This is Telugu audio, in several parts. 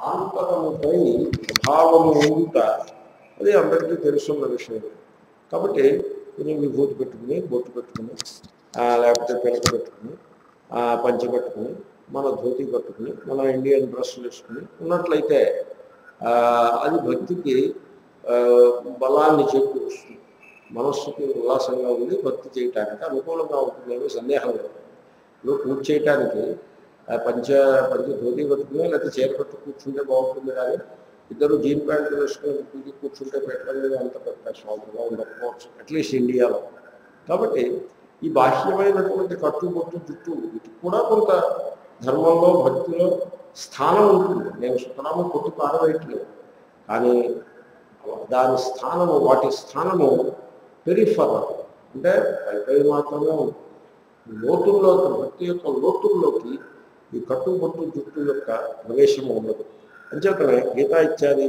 ఆంతరముపై ప్రభావము ఉంట అది అందరికీ తెలుసున్న విషయం. కాబట్టి కొంచెం విభూతి పెట్టుకుని, బొట్టు పెట్టుకుని, లేకపోతే పిలక పెట్టుకుని, పంచె పెట్టుకుని, మన ధోతి కట్టుకుని, మన ఇండియన్ డ్రెస్సులు వేసుకుని ఉన్నట్లయితే అది భక్తికి బలాన్ని చేకూరుస్తుంది. మనస్సుకి ఉల్లాసంగా ఉండి భక్తి చేయటానికి అనుకూలంగా ఉంటుందని సందేహం లేదు. నువ్వు పూజ చేయటానికి పంచ ధోతి కట్టుకుని లేకపోతే చీర కట్టు కూర్చుంటే బాగుంటుంది, కానీ ఇద్దరు జీన్ ప్యాంట్లు వేసుకుని పూజ కూర్చుంటే పెట్టడం అంత పెద్ద స్వాతంగా ఉండకపోవచ్చు, అట్లీస్ట్ ఇండియాలో. కాబట్టి ఈ బాహ్యమైనటువంటి కట్టుబొట్టు జుట్టు వీటికి కూడా కొంత ధర్మంలో భక్తిలో స్థానం ఉంటుంది. నేను సుతరాము కొట్టి పారవేయట్లేదు, కానీ దాని స్థానము, వాటి స్థానము పెరిఫర్, అంటే పై మాత్రమే ఉంటుంది. లోతుల్లోకి, భక్తి యొక్క లోతుల్లోకి ఈ కట్టుబొట్టు జుట్టు యొక్క ప్రవేశం ఉండదు. అంచేతనే గీతా ఇత్యాది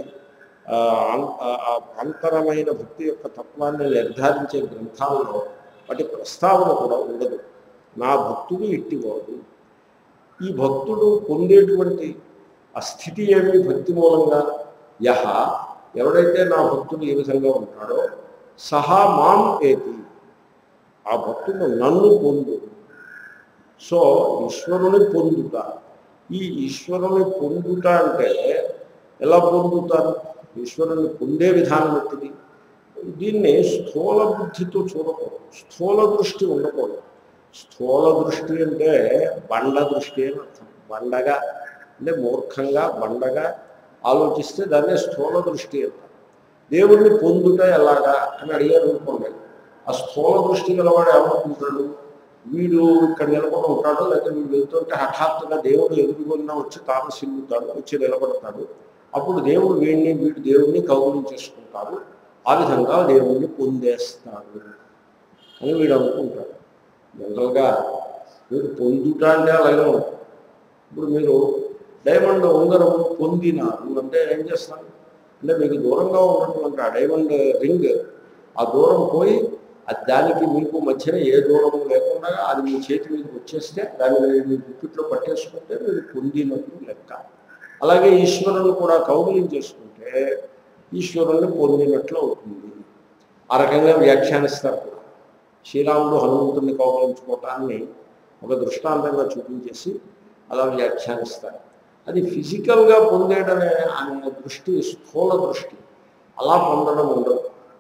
అంతరమైన భక్తి యొక్క తత్వాన్ని నిర్ధారించే గ్రంథాలలో వాటి ప్రస్తావన కూడా ఉండదు. నా భక్తుడు ఇట్టివాడు. ఈ భక్తుడు పొందేటువంటి ఆ స్థితి ఏమి? భక్తి మూలంగా యహ, ఎవడైతే నా భక్తుడు ఏ విధంగా ఉంటాడో, సహా మాం ఏతి, ఆ భక్తుడు నన్ను పొందు. సో ఈశ్వరుని పొందుట. ఈ ఈశ్వరుని పొందుట అంటే ఎలా పొందుతారు? ఈశ్వరుని పొందే విధానం ఎట్టిది? దీన్ని స్థూల బుద్ధితో చూడకూడదు, స్థూల దృష్టి ఉండకూడదు. స్థూల దృష్టి అంటే బండ దృష్టి అని అర్థం. బండగా అంటే మూర్ఖంగా, బండగా ఆలోచిస్తే దాన్నే స్థూల దృష్టి అంటారు. దేవుణ్ణి పొందుట ఎలాగా అని అడిగారు అనుకోండి, ఆ స్థూల దృష్టి గలవాడు ఏమనుకుంటాడు? వీడు ఇక్కడ నిలబడి ఉంటాడు, లేకపోతే వీడు వెళ్తుంటే హఠాత్తుగా దేవుడు ఎదురుగున్నా వచ్చి తాను సిల్లుతాడు, వచ్చి నిలబడతాడు. అప్పుడు దేవుడు వీడు దేవుడిని కౌగులించేసుకుంటాడు, ఆ విధంగా దేవుణ్ణి పొందేస్తాడు అని వీడు అనుకుంటాడు. జనరల్గా మీరు పొందుట అంటే అలాగే ఉంటుంది. ఇప్పుడు మీరు డైమండ్ ఉంగరం పొందినారు అంటే ఏం చేస్తారు? అంటే మీకు దూరంగా ఉన్నటువంటి ఆ డైమండ్ రింగ్, ఆ దూరం పోయి దానికి మీకు మధ్యన ఏ దూరము లేకుండా అది మీ చేతి మీదకి వచ్చేస్తే దాన్ని మీ గుప్పిట్లో పట్టేసుకుంటే మీరు పొందినట్టు లెక్క. అలాగే ఈశ్వరుని కూడా కౌగులించేసుకుంటే ఈశ్వరుని పొందినట్లు అవుతుంది. ఆ రకంగా వ్యాఖ్యానిస్తారు కూడా. శ్రీరాముడు హనుమంతుడిని కౌగులించుకోవటాన్ని ఒక దృష్టాంతంగా చూపించేసి అలా వ్యాఖ్యానిస్తారు. అది ఫిజికల్గా పొందేయడమే అనే దృష్టి, స్థూల దృష్టి. అలా పొందడం ఉండదు,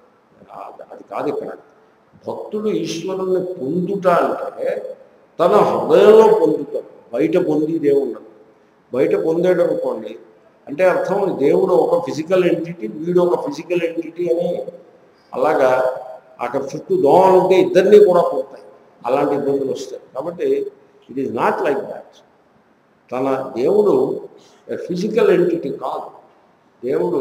అది కాదు ఇక్కడ. భక్తుడు ఈశ్వరుని పొందుట అంటే తన హృదయంలో పొందుతాడు, బయట పొందిదే ఉండదు. బయట పొందేడు అనుకోండి అంటే అర్థం దేవుడు ఒక ఫిజికల్ ఎంటిటీ, వీడు ఒక ఫిజికల్ ఎంటిటీ అని. అలాగా అక్కడ చుట్టూ దోమలు ఉంటే ఇద్దరినీ కూడా పోతాయి, అలాంటి ఇబ్బందులు వస్తాయి. కాబట్టి it is not like that. తన దేవుడు ఫిజికల్ ఎంటిటీ కాదు. దేవుడు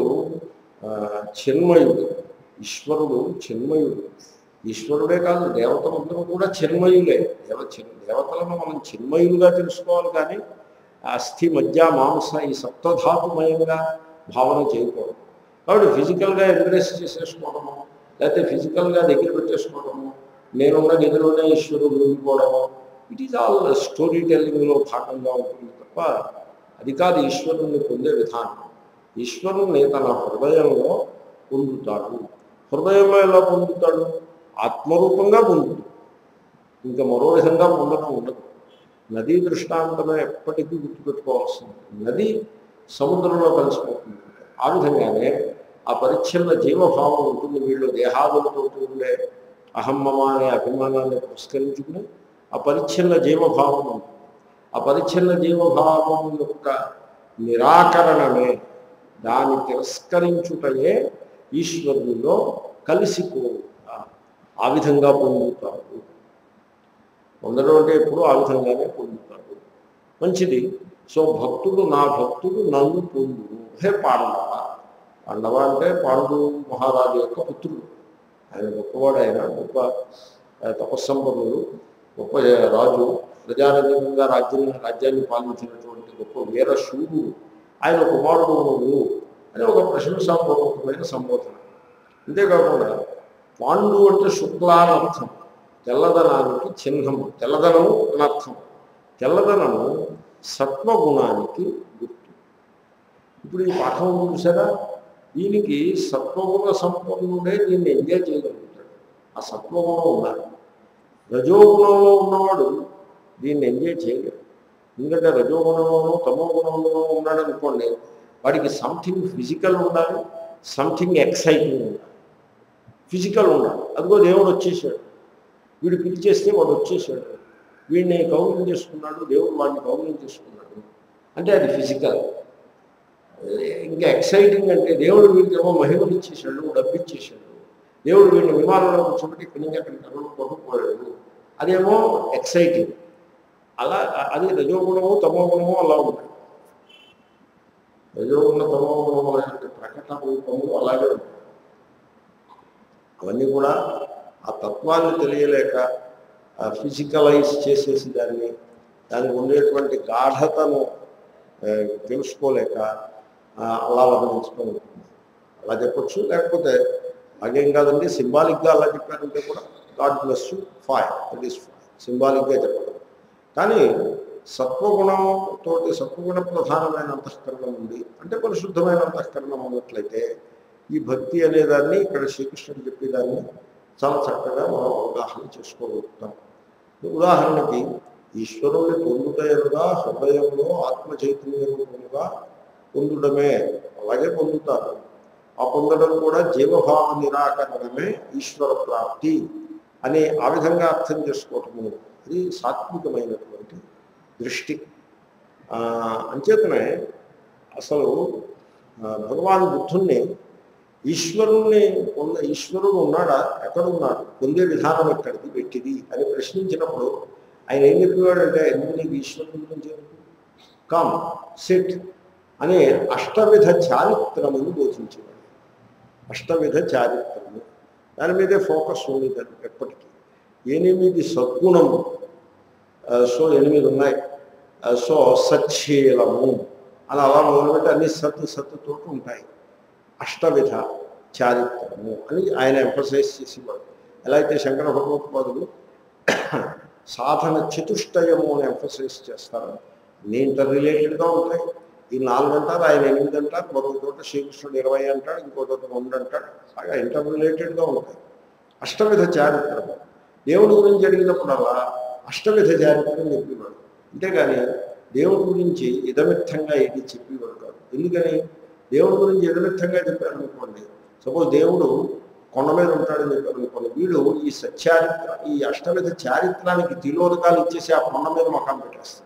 చిన్మయుడు, ఈశ్వరుడు చిన్మయుడు. ఈశ్వరుడే కాదు, దేవతలందరూ కూడా చిన్మయులే. దేవతలను మనం చిన్మయులుగా తెలుసుకోవాలి, కానీ అస్థి మధ్య మాంస ఈ సప్తధాతుమయంగా భావన చేయకూడదు. కాబట్టి ఫిజికల్గా ఎంప్రెస్ చేసేసుకోవడము, లేకపోతే ఫిజికల్గా దగ్గర పెట్టేసుకోవడము, నేనున్న గదిలోనే ఈశ్వరుడు ఉండిపోవడము, ఇట్ ఈజ్ ఆల్ స్టోరీ టెల్లింగ్లో భాగంగా ఉంటుంది తప్ప అది కాదు ఈశ్వరుణ్ణి పొందే విధానం. ఈశ్వరుణ్ణి తన హృదయంలో పొందుతాడు. హృదయంలో ఎలా పొందుతాడు? ఆత్మరూపంగా పొందుతాడు. ఇంకా మరో విధంగా పొందడం ఉండదు. నదీ దృష్టాంతమే ఎప్పటికీ గుర్తుపెట్టుకోవాల్సింది. నది సముద్రంలో కలిసిపోతుంది. ఆ విధంగానే ఆ పరిచ్ఛిన్న జీవభావం ఉంటుంది. వీళ్ళు దేహాదులతో ఉండే అహమ్మమ అనే అభిమానాన్ని పురస్కరించుకుని ఆ పరిచ్ఛిన్న జీవభావం ఉంటుంది. ఆ పరిచ్ఛిన్న జీవభావం యొక్క నిరాకరణమే, దాన్ని తిరస్కరించుటయే ఈశ్వరునిలో కలిసిపోవుట. ఆ విధంగా పొందుతాడు. పొందడం అంటే ఎప్పుడు ఆ విధంగానే పొందుతాడు. మంచిది. సో భక్తుడు, నా భక్తుడు నన్ను పొందును. హే పాండవ. పాండవ అంటే పాండు మహారాజు యొక్క పుత్రుడు. ఆయన గొప్పవాడు, ఆయన గొప్ప తపస్సంపన్నుడు, గొప్ప రాజు, ప్రజారంజకంగా రాజ్యాన్ని పాలించినటువంటి గొప్ప వీరశూరుడు. ఆయన కుమారుడు నువ్వు అని ఒక ప్రశంసాపూర్వకమైన సంబోధన. అంతేకాకుండా పాండు అంటే శుక్ల అని అర్థం, తెల్లదనానికి చిహ్నము. తెల్లదనము అనర్థం. తెల్లదనము సత్వగుణానికి గుర్తు. ఇప్పుడు ఈ పాఠం చూసారా, దీనికి సత్వగుణ సంపన్నుడే దీన్ని ఎంజాయ్ చేయగలుగుతాడు. ఆ సత్వగుణం ఉండాలి. రజోగుణంలో ఉన్నవాడు దీన్ని ఎంజాయ్ చేయలేడు. ఎందుకంటే రజోగుణంలోనూ తమో గుణంలోనూ ఉన్నాడు అనుకోండి, వాడికి సంథింగ్ ఫిజికల్ ఉండాలి, సంథింగ్ ఎక్సైటింగ్ ఉండాలి. ఫిజికల్ ఉండాలి. అదిగో దేవుడు వచ్చేసాడు, వీడు పిలిచేస్తే వాడు వచ్చేసాడు, వీడిని కౌగిలిం చేసుకున్నాడు, దేవుడు వాడిని కౌగిలిం చేసుకున్నాడు అంటే అది ఫిజికల్. ఇంకా ఎక్సైటింగ్ అంటే దేవుడు వీడికి ఏమో మహిమలు ఇచ్చేసాడు, డబ్బు ఇచ్చేసాడు, దేవుడు వీడిని విమానంలో కూర్చోబెట్టి ఇక్కడి నుంచి అక్కడికి కనులు కొట్టుకుపోయాడు, అదేమో ఎక్సైటింగ్. అలా అది రజోగుణము తమో గుణము అలా ఉంటాయి. రజోగుణ తమో గుణము అంటే ప్రకటన రూపము అలాగే ఉంటాయి. అవన్నీ కూడా ఆ తత్వాన్ని తెలియలేక ఫిజికలైజ్ చేసేసి దానికి ఉండేటువంటి గాఢతను తెలుసుకోలేక అలా వర్ణించుకొని ఉంటుంది. అలా చెప్పచ్చు. లేకపోతే అలాగేం కాదండి, సింబాలిక్గా అలా చెప్పారంటే కూడా God bless you fine, that is fine, సింబాలిక్గా చెప్పడం. కానీ సత్వగుణంతో సత్వగుణ ప్రధానమైన అంతఃకరణం ఉంది అంటే పరిశుద్ధమైన అంతఃకరణం ఉన్నట్లయితే ఈ భక్తి అనేదాన్ని ఇక్కడ శ్రీకృష్ణుడు చెప్పేదాన్ని చాలా చక్కగా మనం అవగాహన చేసుకోగలుగుతాం. ఉదాహరణకి ఈశ్వరుణ్ణి పొందుటయనుగా హృదయంలో ఆత్మ చైతన్య రూపముగా పొందడమే, అలాగే పొందుతారు. ఆ పొందడం కూడా జీవభావ నిరాకరణమే ఈశ్వర ప్రాప్తి అని ఆ విధంగా అర్థం చేసుకోవటము అది సాత్వికమైనటువంటి దృష్టి. అంచేతనే అసలు భగవాన్ బుద్ధుణ్ణి ఈశ్వరుడు ఉన్నాడా, ఎక్కడున్నాడు, పొందే విధానం ఎక్కడిది పెట్టిది అని ప్రశ్నించినప్పుడు ఆయన ఏం చెప్పేవాడంటే, ఎందుకు నీకు ఈశ్వరుడు గురించి కమ్ సిట్ అనే అష్టవిధ చారిత్రమును బోధించేవాడు. అష్టవిధ చారిత్రము దాని మీదే ఫోకస్ ఉండేది ఎప్పటికీ. 8 సద్గుణము, సో 8 ఉన్నాయి. సో సచ్చీలము అని అలా మొదలుపెట్టి అన్ని సత్తుతో ఉంటాయి. అష్టవిధ చారిత్రము అని ఆయన ఎంఫసైజ్ చేసేవాడు. ఎలా అయితే శంకర భగవత్పాదులు సాధన చతుష్టయము అని ఎంఫసైజ్ చేస్తారు. అన్ని ఇంటర్ రిలేటెడ్గా ఉంటాయి. ఈ 4 అంటారు, ఆయన 8 అంటారు, మరో చోట శ్రీకృష్ణుడు 20 అంటాడు, ఇంకో చోట 2 అంటాడు. బాగా ఇంటర్ రిలేటెడ్గా ఉంటాయి. అష్టవిధ చారిత్రము దేవుడి గురించి అడిగినప్పుడల్లా అష్టవిధ చారిత్రం చెప్పేవాడు. అంతేగాని దేవుడి గురించి ఇదమిత్తంగా ఏది చెప్పేవాడు కాదు. ఎందుకని దేవుడి గురించి ఇదమిత్తంగా చెప్పారనుకోండి, సపోజ్ దేవుడు కొండ మీద ఉంటాడని చెప్పారనుకోండి, వీడు ఈ అష్టవిధ చారిత్రానికి తిలోదకాలు ఇచ్చేసి ఆ కొండ మీద మకాం పెట్టేస్తాడు.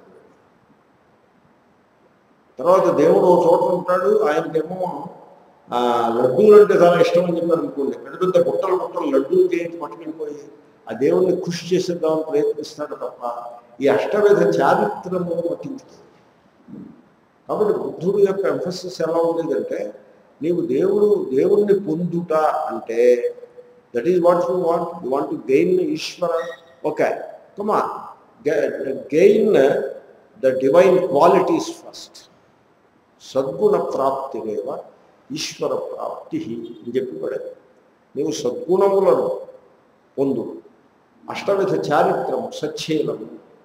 తర్వాత దేవుడు ఓ చోట ఉంటాడు, ఆయనకేమో లడ్డూలు అంటే చాలా ఇష్టం అని చెప్పారు అనుకోండి, పెద్ద పెద్ద బుట్టలు లడ్డూలు చేయించి పట్టుకెళ్ళిపోయి ఆ దేవుణ్ణి కృషి చేసేద్దామని ప్రయత్నిస్తాడు తప్ప ఈ అష్టవిధ చారిత్రము పట్టించుకో. కాబట్టి బుద్ధుడు యొక్క ఎంఫసిస్ ఎలా ఉండేదంటే, నీవు దేవుణ్ణి పొందుట అంటే that is what you want to gain Ishwara. Okay, come on, gain the divine qualities first. సద్గుణ ప్రాప్తిరేవ ఈశ్వర ప్రాప్తి అని చెప్పి పడేది. నీవు సద్గుణములను పొందు, అష్టవిధ చారిత్రము, సచ్చీలము,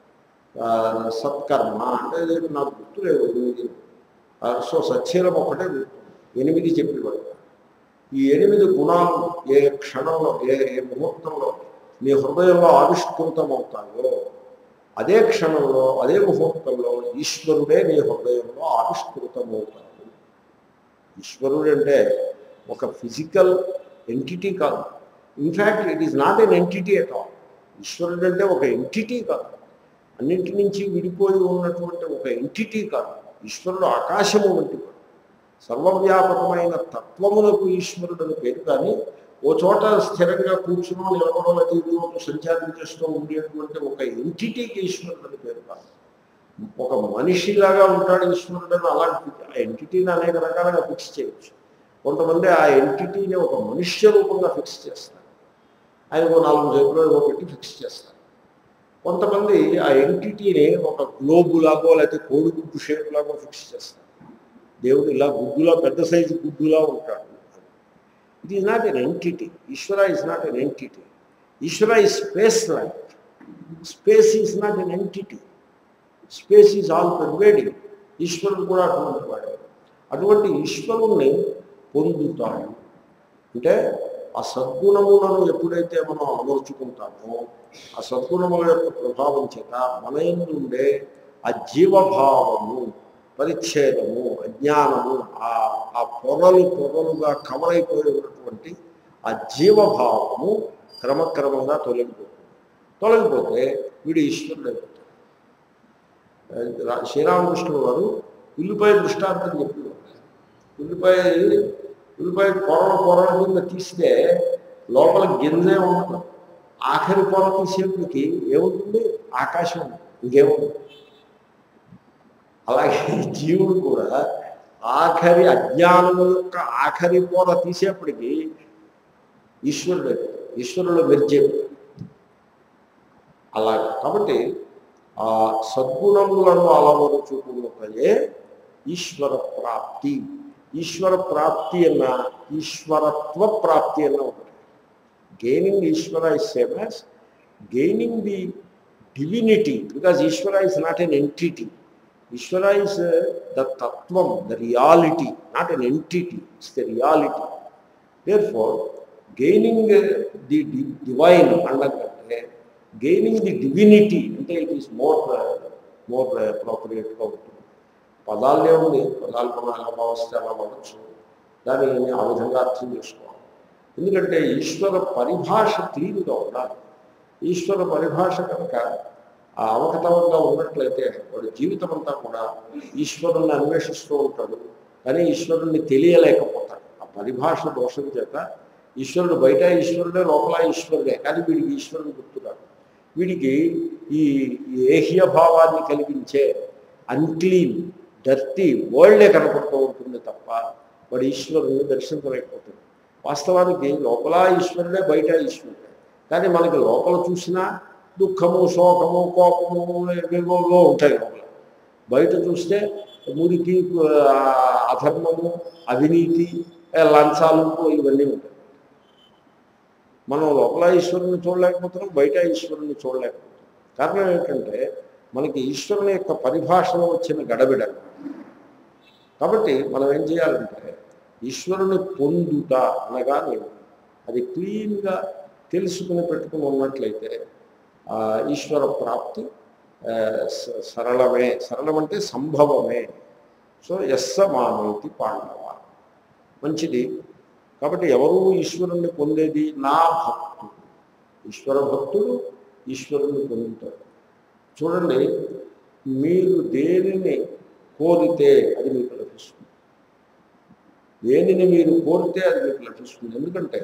సత్కర్మ అంటే నాకు గుర్తులేవు 8. సో సచ్చీలం ఒకటే గుర్తు, 8 చెప్పేవాడు. ఈ 8 గుణాలు ఏ క్షణంలో ఏ ముహూర్తంలో నీ హృదయంలో ఆవిష్కృతమవుతాయో అదే క్షణంలో అదే ముహూర్తంలో ఈశ్వరుడే నీ హృదయంలో ఆవిష్కృతమవుతాడు. ఈశ్వరుడు అంటే ఒక ఫిజికల్ ఎంటిటీ కాదు. In fact it is not an entity at all. ఈశ్వరుడు అంటే ఒక ఎంటిటీ కాదు, అన్నింటి నుంచి విడిపోయి ఉన్నటువంటి ఒక ఎంటిటీ కాదు. ఈశ్వరుడు ఆకాశము వంటి వాడు, సర్వవ్యాపకమైన తత్వములకు ఈశ్వరుడు అని పేరు. కానీ ఓ చోట స్థిరంగా కూర్చుని నిలబడో లేదా సంచారం చేస్తూ ఉండేటువంటి ఒక ఎంటిటీకి ఈశ్వరుడు అని పేరు కాదు. ఒక మనిషిలాగా ఉంటాడు ఈశ్వరుడు అని అలాంటి ఆ ఎంటిటీని అనేక రకాలుగా ఫిక్స్ చేయవచ్చు. కొంతమంది ఆ ఎంటిటీని ఒక మనుష్య రూపంగా ఫిక్స్ చేస్తారు, ఆయనకు 4 జేబులో పెట్టి ఫిక్స్ చేస్తారు. కొంతమంది ఆ ఎంటిటీని ఒక గ్లోబు లాగో లేకపోతే కోడిగుడ్డు షేప్ లాగో ఫిక్స్ చేస్తారు. దేవుడు ఇలా గుడ్డులా, పెద్ద సైజు గుడ్డులా ఉంటాడు. It is not an entity. Ishwara is not an entity. Ishwara is space like. Space is not an entity. Space is all pervading. ఈశ్వరుడు కూడా అటువంటి వాడు. అటువంటి ఈశ్వరుణ్ణి పొందుతాడు. అంటే ఆ సద్గుణములను ఎప్పుడైతే మనం అమర్చుకుంటామో ఆ సద్గుణముల యొక్క ప్రభావం చేత మన యందు ఉండే ఆ జీవభావము, పరిచ్ఛేదము, అజ్ఞానము, ఆ పొరలుగా కవర్ అయిపోయి ఉన్నటువంటి ఆ జీవభావము క్రమక్రమంగా తొలగిపోతే వీడు ఈశ్వరుడు అయిపోతాడు. శ్రీరామకృష్ణుడు వారు ఉల్లిపాయ దృష్టాంతం చెప్పారు. ఉల్లిపాయ పొరల కింద తీస్తే లోపల గింజే ఉండదు. ఆఖరి పొర తీసేప్పటికి ఏముంటుంది? ఆకాశం ఇంకేముంటుంది. అలాగే జీవుడు కూడా ఆఖరి అజ్ఞానము యొక్క ఆఖరి పొర తీసేప్పటికి ఈశ్వరుడు మెర్జే. అలాగే కాబట్టి ఆ సద్గుణములను అలవరుచుకున్నదే ఈశ్వర ప్రాప్తి. ఈశ్వర ప్రాప్తి అన్న ఈశ్వరత్వ ప్రాప్తి అన్న ఒకటి. Gaining Ishwara is same as gaining the divinity, because Ishwara is not an entity. Ishwara is the తత్వం, the reality, not an entity, it's the reality. Therefore gaining the divine అన్నదంటే గెయినింగ్ ది డివినిటీ అంటే ఇట్ ఈస్ మోర్ అప్రోప్రియేట్గా ఉంటుంది. పదాలే ఉంది, పదాలు మనం ఎలా భావిస్తే అలా అవ్వచ్చు, దాన్ని ఆ విధంగా అర్థం చేసుకోవాలి. ఎందుకంటే ఈశ్వర పరిభాష క్లీన్గా ఉండాలి. ఈశ్వర పరిభాష కనుక ఆ అవకతవంగా ఉన్నట్లయితే వాడు జీవితం అంతా కూడా ఈశ్వరుణ్ణి అన్వేషిస్తూ ఉంటాడు, కానీ ఈశ్వరుణ్ణి తెలియలేకపోతాడు. ఆ పరిభాష దోషం చేత ఈశ్వరుడు బయట ఈశ్వరుడే, లోపల ఈశ్వరుడే, కానీ వీడికి ఈశ్వరుని గుర్తురాడు. వీడికి ఈ ఏహ్య భావాన్ని కలిగించే అన్క్లీన్, డర్టీ వరల్డే కనపడుతూ ఉంటుంది తప్ప వాడు ఈశ్వరుని దర్శించలేకపోతుంది. వాస్తవానికి లోపల ఈశ్వరుడే, బయట ఈశ్వరుడే, కానీ మనకి లోపల చూసినా దుఃఖము, శోకము, కోపము విలువలో ఉంటాయి లోపల. బయట చూస్తే మురికి, అధర్మము, అవినీతి, లంచాలు ఇవన్నీ ఉంటాయి. మనం లోపల ఈశ్వరుని చూడలేకపోతున్నాం, బయట ఈశ్వరుని చూడలేకపోతున్నాం. కారణం ఏంటంటే మనకి ఈశ్వరుని యొక్క పరిభాషలో వచ్చిన గడబిడ. కాబట్టి మనం ఏం చేయాలంటే ఈశ్వరుని పొందుట అనగా నేను అది క్లీన్గా తెలుసుకుని పెట్టుకుని ఉన్నట్లయితే ఈశ్వర ప్రాప్తి సరళమే. సరళం అంటే సంభవమే. సో యస్స మానైతి పాండవ, మంచిది. కాబట్టి ఎవరు ఈశ్వరుణ్ణి పొందేది? నా భక్తుడు. ఈశ్వర భక్తుడు ఈశ్వరుణ్ణి పొందుతాడు. చూడండి, మీరు దేనిని కోరితే అది మీకు లభిస్తుంది. దేనిని మీరు కోరితే అది మీకు లభిస్తుంది. ఎందుకంటే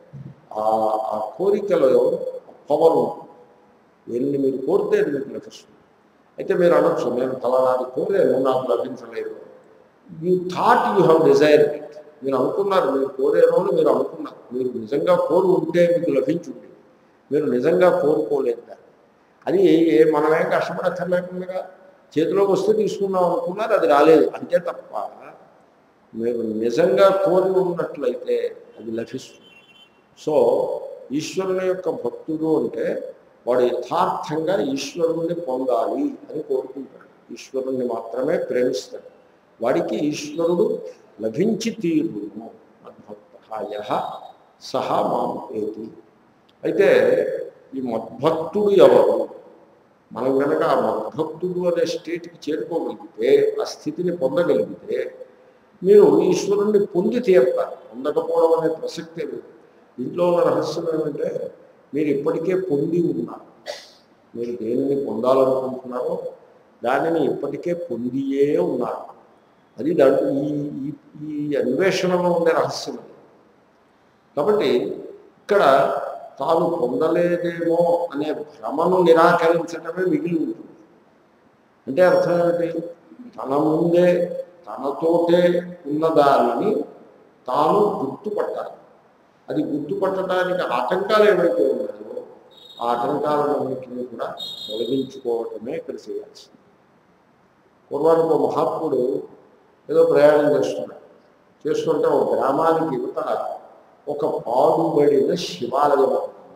ఆ కోరికలో పవర్ ఉంటుంది. దేనిని మీరు కోరితే అది మీకు లభిస్తుంది. అయితే మీరు అనొచ్చు, నేను ఫలానాది కోరాను, నాకు లభించలేదు. You thought you have desired it. మీరు అనుకున్నారు, మీరు కోరేను అని మీరు అనుకున్నారు. మీరు నిజంగా కోరు ఉంటే మీకు లభించుంది. మీరు నిజంగా కోరుకోలేదు. అది మనమేం కష్టపడక్కర్లేకుండా చేతిలోకి వస్తే తీసుకున్నాం అనుకున్నారు, అది రాలేదు అంతే తప్ప మీరు నిజంగా కోరి ఉన్నట్లయితే అది లభిస్తుంది. సో ఈశ్వరుని యొక్క భక్తుడు అంటే వాడు యథార్థంగా ఈశ్వరుణ్ణి పొందాలి అని కోరుకుంటాడు. ఈశ్వరుణ్ణి మాత్రమే ప్రేమిస్తాడు. వాడికి ఈశ్వరుడు లభించి తీరును. మద్భక్త సహా మాం ఏతి. అయితే ఈ మద్భక్తుడు ఎవరు? మనం కనుక ఆ మద్భక్తుడు అనే స్టేట్కి చేరుకోగలిగితే, ఆ స్థితిని పొందగలిగితే మీరు ఈశ్వరుణ్ణి పొంది తీరుతారు. పొందకపోవడం అనే ప్రసక్తే లేదు. ఇంట్లో ఉన్న రహస్యం ఏమంటే మీరు ఇప్పటికే పొంది ఉన్నారు. మీరు దేనిని పొందాలనుకుంటున్నారో దానిని ఇప్పటికే పొందియే ఉన్నారు. అది దాంట్లో ఈ అన్వేషణలో ఉండే రహస్యం. కాబట్టి ఇక్కడ తాను పొందలేదేమో అనే భ్రమను నిరాకరించడమే మిగిలి ఉంటుంది. అంటే అర్థం ఏమిటి? తన ముందే తనతోటే ఉన్నదానిని తాను గుర్తుపట్టాలి. అది గుర్తుపట్టడానికి ఆటంకాలు ఏవైతే ఉన్నాయో ఆ ఆటంకాలన్నింటినీ కూడా తొలగించుకోవటమే ఇక్కడ చేయాల్సింది. పూర్వానికి ఒక మహాత్ముడు ఏదో ప్రయాణం చేస్తుంటే ఒక గ్రామానికి యువత ఒక పాడుబడిన శివాలయం.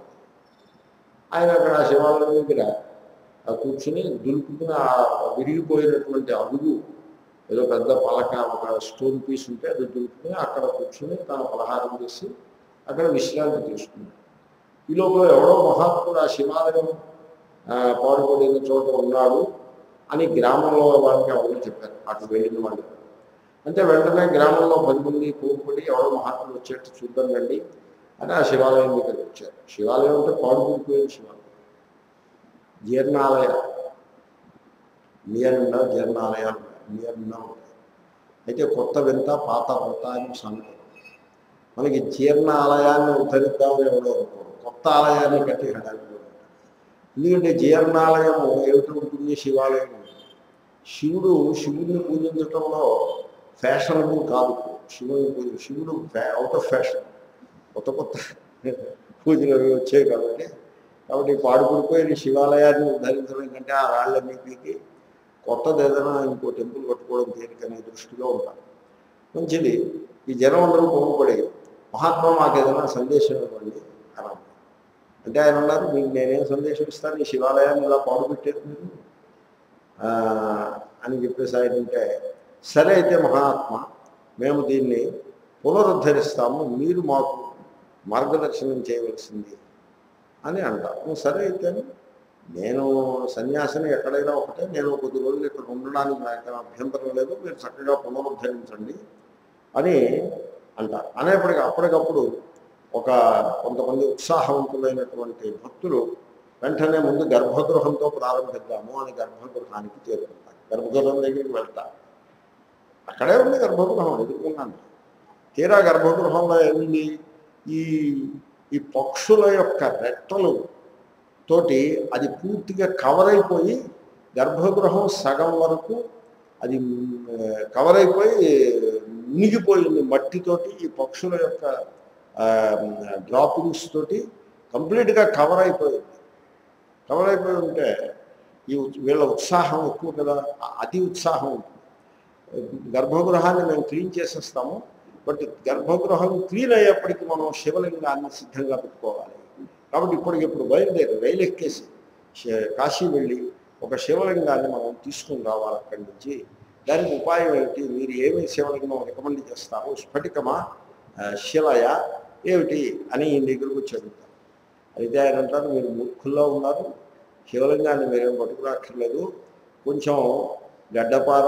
ఆయన అక్కడ ఆ శివాలయం దగ్గర కూర్చుని దులుపుకుని ఆ విరిగిపోయినటువంటి అడుగు ఏదో పెద్ద పలక ఒక స్టోన్ పీస్ ఉంటే అది దులుపుకుని అక్కడ కూర్చుని తన పలహారం చేసి అక్కడ విశ్రాంతి తీసుకున్నాడు. ఈ లోపల ఎవడో మహాత్ముడు ఆ శివాలయం పాడుపడిన చోట ఉన్నాడు అని గ్రామంలో వాళ్ళకి ఎవరో చెప్పారు, అటు వెళ్ళిన వాళ్ళు. అంటే వెంటనే గ్రామంలో 10 మంది కూడుపడి ఎవడో మహాత్ముడు వచ్చేట్టు చూద్దాం రండి అని ఆ శివాలయం దగ్గరికి వచ్చారు. శివాలయం అంటే పాడుపడిపోయిన శివాలయం, జీర్ణాలయ నియర్న జీర్ణాలయాలు నియర్న ఉంటాయి. అయితే కొత్త వింత పాత కొత్త అని సామెత. మనకి జీర్ణ ఆలయాన్ని ఉద్ధరిద్దామని ఎవడో అనుకోరు, కొత్త ఆలయాన్ని కట్టి హడాలి. ఎందుకంటే జీర్ణాలయం ఏమిటి ఉంటుంది, శివాలయం ఉంటుంది. శివుడిని పూజించడంలో ఫ్యాషనబుల్ కాదు. శివుడు అవుట్ ఆఫ్ ఫ్యాషన్, కొత్త పూజలు వచ్చాయి కాబట్టి పాడుపడిపోయిన శివాలయాన్ని ఉద్ధరించడం కంటే ఆ రాళ్ళన్నీ పీకి కొత్తది ఏదైనా ఇంకో టెంపుల్ కట్టుకోవడం దేనికనే దృష్టిలో ఉంటారు. మంచిది. ఈ జనం అందరూ పొంగుపడి మహాత్మా మాకు ఏదైనా సందేశం ఇవ్వండి అని. అంటే ఆయన ఉన్నారు, మీకు నేనేం సందేశం ఇస్తాను, ఈ శివాలయాన్ని ఇలా పాడుపెట్టారు మీరు అని చెప్పేసి ఆయన ఉంటే, సరే అయితే మహాత్మ మేము దీన్ని పునరుద్ధరిస్తాము, మీరు మాకు మార్గదర్శనం చేయవలసింది అని అంటారు. సరే అయితే నేను సన్యాసిని ఎక్కడైనా ఒకటే, నేను కొద్ది రోజులు ఇక్కడ ఉండడానికి నాకు అభ్యంతరం లేదు, మీరు చక్కగా పునరుద్ధరించండి అని అంటారు. అప్పటికప్పుడు కొంతమంది ఉత్సాహవంతులైనటువంటి భక్తులు వెంటనే ముందు గర్భగృహంతో ప్రారంభిద్దాము అని గర్భగృహానికి చేరుకుంటారు. గర్భగృహం దగ్గరికి వెళ్తారు. అక్కడే ఉంది గర్భగృహం, ఎదుర్కొన్నాను. తీరా గర్భగృహంలో ఏమింది, ఈ పక్షుల యొక్క రెట్టలు తోటి అది పూర్తిగా కవర్ అయిపోయి, గర్భగృహం సగం వరకు అది కవర్ అయిపోయి మునిగిపోయింది మట్టితోటి. ఈ పక్షుల యొక్క డ్రాపింగ్స్ తోటి కంప్లీట్గా కవర్ అయిపోయి ఉంటే వీళ్ళ ఉత్సాహం ఎక్కువ కదా, అతి ఉత్సాహం ఉంటుంది. గర్భగృహాన్ని మేము క్లీన్ చేసేస్తాము, బట్ గర్భగృహం క్లీన్ అయ్యేప్పటికీ మనం శివలింగాన్ని సిద్ధంగా పెట్టుకోవాలి. కాబట్టి ఇప్పటికిప్పుడు బయలుదేరి రైలు ఎక్కేసి కాశీ వెళ్ళి ఒక శివలింగాన్ని మనం తీసుకుని రావాలి అక్కడి నుంచి. దానికి ఉపాయం ఏమిటి, మీరు ఏమి శివలింగం రికమెండ్ చేస్తారు, స్ఫటికమా శిలయ ఏమిటి అని ఈ దగ్గరకు వచ్చి అడుగుతారు. అయితే ఆయన అంటారు, మీరు మూర్ఖుల్లో ఉన్నారు, శివలింగాన్ని మీరేం పట్టుకురాక్కర్లేదు, కొంచెం గడ్డపార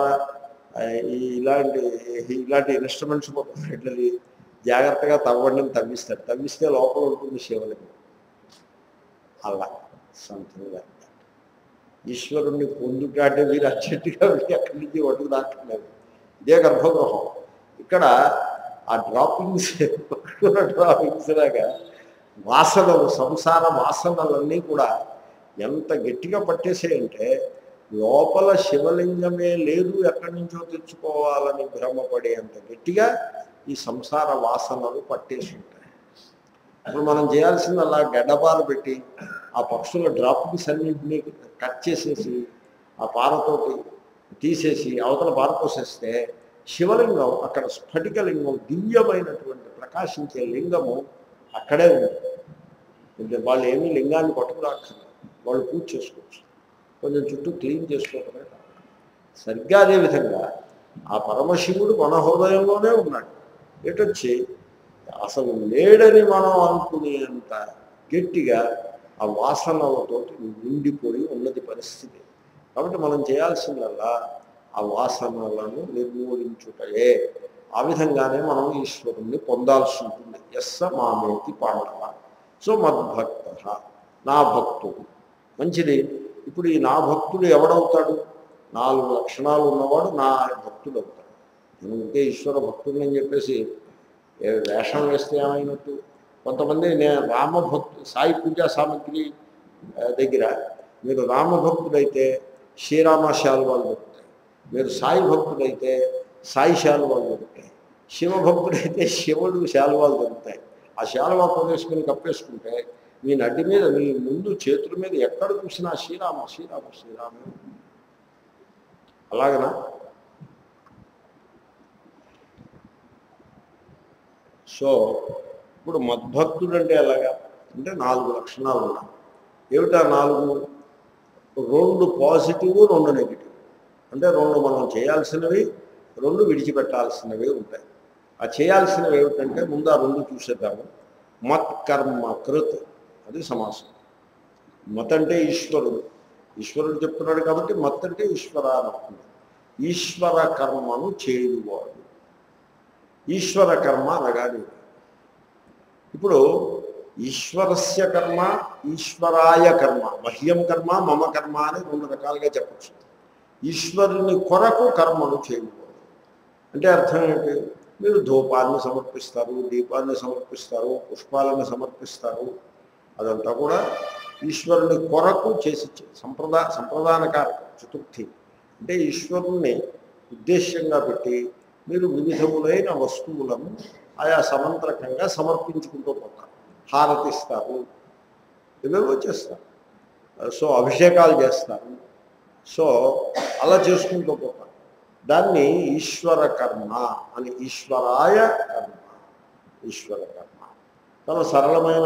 ఇలాంటి ఇన్స్ట్రుమెంట్స్ పట్టుకున్నట్లది జాగ్రత్తగా తవ్విస్తే లోపల ఉంటుంది శివలింగం. అలా సంథింగ్ లైక్ దట్. ఈశ్వరుణ్ణి పొందుటాంటే మీరు అచ్చట్టుగా వెళ్ళి అక్కడి నుంచి ఒడ్డుకు దాక్కర్లేదు. ఇదే గర్భగృహం. ఇక్కడ ఆ డ్రాపింగ్స్ లాగా వాసనలు, సంసార వాసనలన్నీ కూడా ఎంత గట్టిగా పట్టేసాయంటే, లోపల శివలింగమే లేదు, ఎక్కడి నుంచో తెచ్చుకోవాలని భ్రమపడేంత గట్టిగా ఈ సంసార వాసనలు పట్టేసి ఉంటాయి. ఇప్పుడు మనం చేయాల్సింది అలా గడ్డపాలు పెట్టి ఆ పక్షుల డ్రాపింగ్స్ అన్నింటినీ కట్ చేసేసి ఆ పారతోటి తీసేసి అవతల పార పోసేస్తే శివలింగం అక్కడ స్ఫటికలింగం, దివ్యమైనటువంటి ప్రకాశించే లింగము అక్కడే ఉంది. వాళ్ళు ఏమీ లింగాన్ని పట్టుకురాక్కర్లేదు, వాళ్ళు పూజ చేసుకోవచ్చు, కొంచెం చుట్టూ క్లీన్ చేసుకోవటమే. సరిగ్గా అదేవిధంగా ఆ పరమశివుడు మన హృదయంలోనే ఉన్నాడు. ఎటొచ్చి అసలు లేడని మనం అనుకునేంత గట్టిగా ఆ వాసనలతోటి నిండిపోయి ఉన్నది పరిస్థితి. కాబట్టి మనం చేయాల్సిందల్లా ఆ వాసనలను నిర్మూలించుటయే. ఆ విధంగానే మనం ఈశ్వరుణ్ణి పొందాల్సి ఉంటుంది. యస్స మామేతి పాండవ. సో మద్భక్త, నా భక్తుడు. మంచిది. ఇప్పుడు ఈ నా భక్తుడు ఎవడవుతాడు? 4 లక్షణాలు ఉన్నవాడు నా భక్తుడు అవుతాడు. నేను ఉంటే ఈశ్వర భక్తుడిని అని చెప్పేసి వేషం వేస్తే ఏమైనట్టు? కొంతమంది నేను రామభక్తు, సాయి పూజా సామగ్రి దగ్గర మీరు రామభక్తుడైతే శ్రీరామ శాలువాలు దొరుకుతాయి, మీరు సాయి భక్తుడైతే సాయి శాలువాలు దొరుకుతాయి, శివభక్తుడైతే శివుడు శాలువాలు దొరుకుతాయి. ఆ శాలువా కొనేసుకుని కప్పేసుకుంటే మీ నడ్డి మీద, మీ ముందు చేతుల మీద ఎక్కడ చూసినా శ్రీరామ శ్రీరామ శ్రీరామ. అలాగనా? సో ఇప్పుడు మద్భక్తుడు అంటే ఎలాగా అంటే 4 లక్షణాలు ఉన్నాయి. ఏమిటా 4? 2 పాజిటివ్, 2 నెగిటివ్. అంటే 2 మనం చేయాల్సినవి, రెండు విడిచిపెట్టాల్సినవి ఉంటాయి. ఆ చేయాల్సినవి ఏమిటంటే ముందు ఆ రెండు చూసేద్దాము. మత్కర్మ కృత్, అది సమాసం. మత్ అంటే ఈశ్వరుడు, ఈశ్వరుడు చెప్తున్నాడు కాబట్టి మత్ అంటే ఈశ్వర అని అవుతుంది. ఈశ్వర కర్మను చేయువాడు. ఈశ్వర కర్మ అనగానే ఇప్పుడు ఈశ్వరస్య కర్మ, ఈశ్వరాయ కర్మ, మహ్యం కర్మ మమ కర్మ అని రెండు రకాలుగా చెప్పచ్చు. ఈశ్వరుని కొరకు కర్మను చేయువాడు అంటే అర్థం ఏంటి? మీరు ధూపాన్ని సమర్పిస్తారు, దీపాన్ని సమర్పిస్తారు, పుష్పాలను సమర్పిస్తారు, అదంతా కూడా ఈశ్వరుని కొరకు చేసి సంప్రదానకారకం. చతుర్థి అంటే ఈశ్వరుణ్ణి ఉద్దేశ్యంగా పెట్టి మీరు వివిధములైన వస్తువులను ఆయా సమంత్రకంగా సమర్పించుకుంటూ పోతారు. హారతిస్తారు, ఇవేవో చేస్తారు, సో అభిషేకాలు చేస్తారు, సో అలా చేసుకుంటూ పోతారు. దాన్ని ఈశ్వర కర్మ అని, ఈశ్వరాయ కర్మ, ఈశ్వర కర్మ చాలా సరళమైన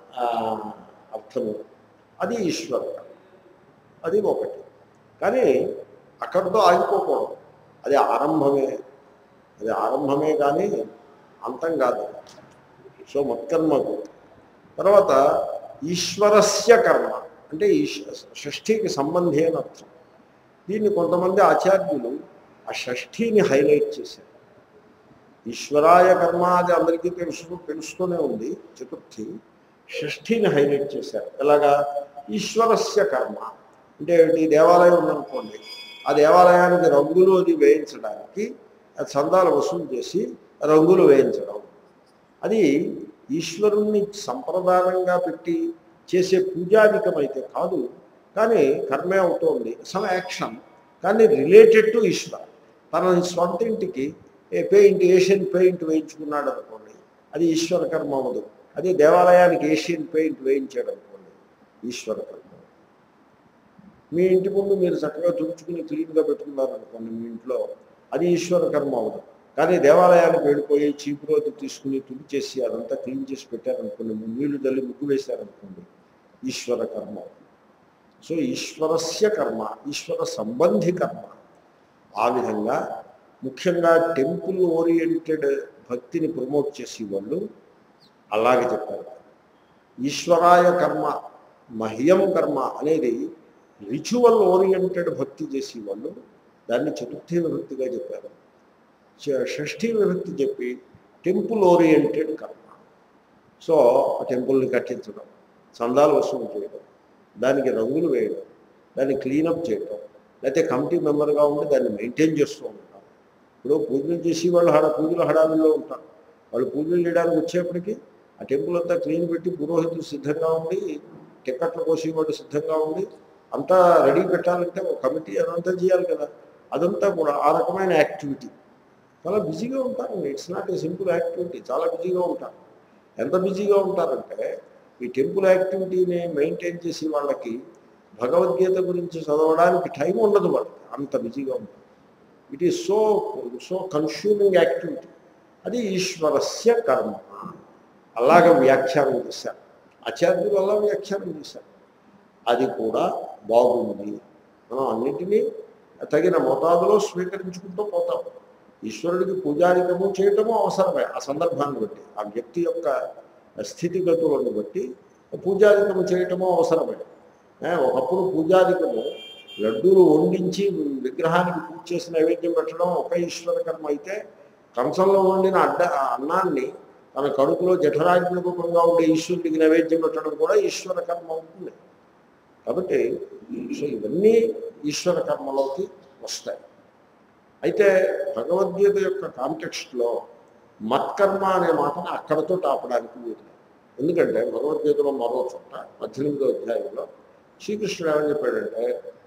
అర్థము. అది ఈశ్వర కర్మ, అది ఒకటి. కానీ అక్కడితో ఆగిపోకూడదు, అది ఆరంభమే, అది ఆరంభమే కానీ అంతం కాదు. సో మత్కర్మకు తర్వాత ఈశ్వరస్య కర్మ అంటే షష్ఠీకి సంబంధి అని అర్థం. దీన్ని కొంతమంది ఆచార్యులు ఆ షష్ఠీని హైలైట్ చేశారు. ఈశ్వరాయ కర్మ అది అందరికీ తెలుస్తూనే ఉంది, చతుర్థి. షష్ఠీని హైలైట్ చేశారు. ఎలాగా? ఈశ్వరస్య కర్మ అంటే ఈ దేవాలయం ఉందనుకోండి, ఆ దేవాలయానికి రంగులు అది వేయించడానికి చందాలు వసూలు చేసి రంగులు వేయించడం, అది ఈశ్వరుణ్ణి సంప్రదానంగా పెట్టి చేసే పూజాధికం అయితే కాదు, కానీ కర్మే అవుతోంది, సమ్ యాక్షన్, కానీ రిలేటెడ్ టు ఈశ్వర. తన సొంత ఇంటికి ఏషియన్ పెయింట్ వేయించుకున్నాడు అనుకోండి, అది ఈశ్వర కర్మ అవ్వదు. అదే దేవాలయానికి ఏషియన్ పెయింట్ వేయించాడు అనుకోండి, ఈశ్వర కర్మ. మీ ఇంటి ముందు మీరు చక్కగా తుడుచుకుని క్లీన్గా పెట్టుకున్నారనుకోండి మీ ఇంట్లో, అది ఈశ్వర కర్మ అవ్వదు. కానీ దేవాలయానికి వెళ్ళిపోయి చీపు రోజు తీసుకుని తుడిచేసి అదంతా క్లీన్ చేసి పెట్టారనుకోండి, నీళ్లు తల్లి ముగ్గు వేశారనుకోండి, ఈశ్వర కర్మ. సో ఈశ్వరస్య కర్మ, ఈశ్వర సంబంధి కర్మ. ఆ విధంగా ముఖ్యంగా టెంపుల్ ఓరియంటెడ్ భక్తిని ప్రమోట్ చేసేవాళ్ళు అలాగే చెప్పారు. ఈశ్వరాయ కర్మ, మహ్యం కర్మ అనేది రిచువల్ ఓరియంటెడ్ భక్తి చేసేవాళ్ళు దాన్ని చతుర్థి విభక్తిగా చెప్పారు. షష్ఠీ విభక్తి చెప్పి టెంపుల్ ఓరియంటెడ్ కర్మ. సో ఆ టెంపుల్ని కట్టించడం, చందాలు వసూలు చేయడం, దానికి రంగులు వేయడం, దాన్ని క్లీనప్ చేయడం, లేకపోతే కమిటీ మెంబర్గా ఉండి దాన్ని మెయింటైన్ చేస్తూ ఉంటారు. ఇప్పుడు పూజలు చేసి వాళ్ళు పూజల హడావిల్లో ఉంటారు. వాళ్ళు పూజలు చేయడానికి వచ్చేప్పటికి ఆ టెంపుల్ అంతా క్లీన్ పెట్టి పురోహితులు సిద్ధంగా ఉండి, టికెట్లు కోసేవాళ్ళు సిద్ధంగా ఉండి, అంతా రెడీ పెట్టాలంటే ఒక కమిటీ అదంతా చేయాలి కదా. అదంతా కూడా ఆ రకమైన యాక్టివిటీ. చాలా బిజీగా ఉంటారు. It's not a simple activity, చాలా బిజీగా ఉంటారు. ఎంత బిజీగా ఉంటారంటే ఈ టెంపుల్ యాక్టివిటీని మెయింటైన్ చేసి వాళ్ళకి భగవద్గీత గురించి చదవడానికి టైం ఉండదు, వాళ్ళకి అంత బిజీగా ఉంటారు. It is so consuming activity. అది ఈశ్వరస్య కర్మ. అలాగ వ్యాఖ్యానం చేశారు ఆచార్యులు, అలా వ్యాఖ్యానం చేశారు. అది కూడా బాగుంది. మనం అన్నింటినీ తగిన మోతాదులో స్వీకరించుకుంటూ పోతాం. ఈశ్వరుడికి పూజాధికము చేయటము అవసరమే, ఆ సందర్భాన్ని బట్టి, ఆ వ్యక్తి యొక్క స్థితిగతులను బట్టి పూజాధికము చేయటము అవసరమే. ఒకప్పుడు పూజాధికము లడ్డూలు వండించి విగ్రహానికి పూజ చేసి నైవేద్యం పెట్టడం ఒక ఈశ్వర కర్మ అయితే, కంచంలో వండిన అన్నాన్ని తన కడుపులో జఠరాగ్ని రూపంగా ఉండే ఈశ్వరుడికి నైవేద్యం పెట్టడం కూడా ఈశ్వర కర్మ అవుతుంది. కాబట్టి సో ఇవన్నీ ఈశ్వర కర్మలోకి వస్తాయి. అయితే భగవద్గీత యొక్క కాంటెక్స్ట్లో మత్కర్మ అనే మాటను అక్కడతో ఆపడానికి వీలు. ఎందుకంటే భగవద్గీతలో మరో చోట 18వ అధ్యాయంలో శ్రీకృష్ణుడు ఏమని చెప్పాడంటే,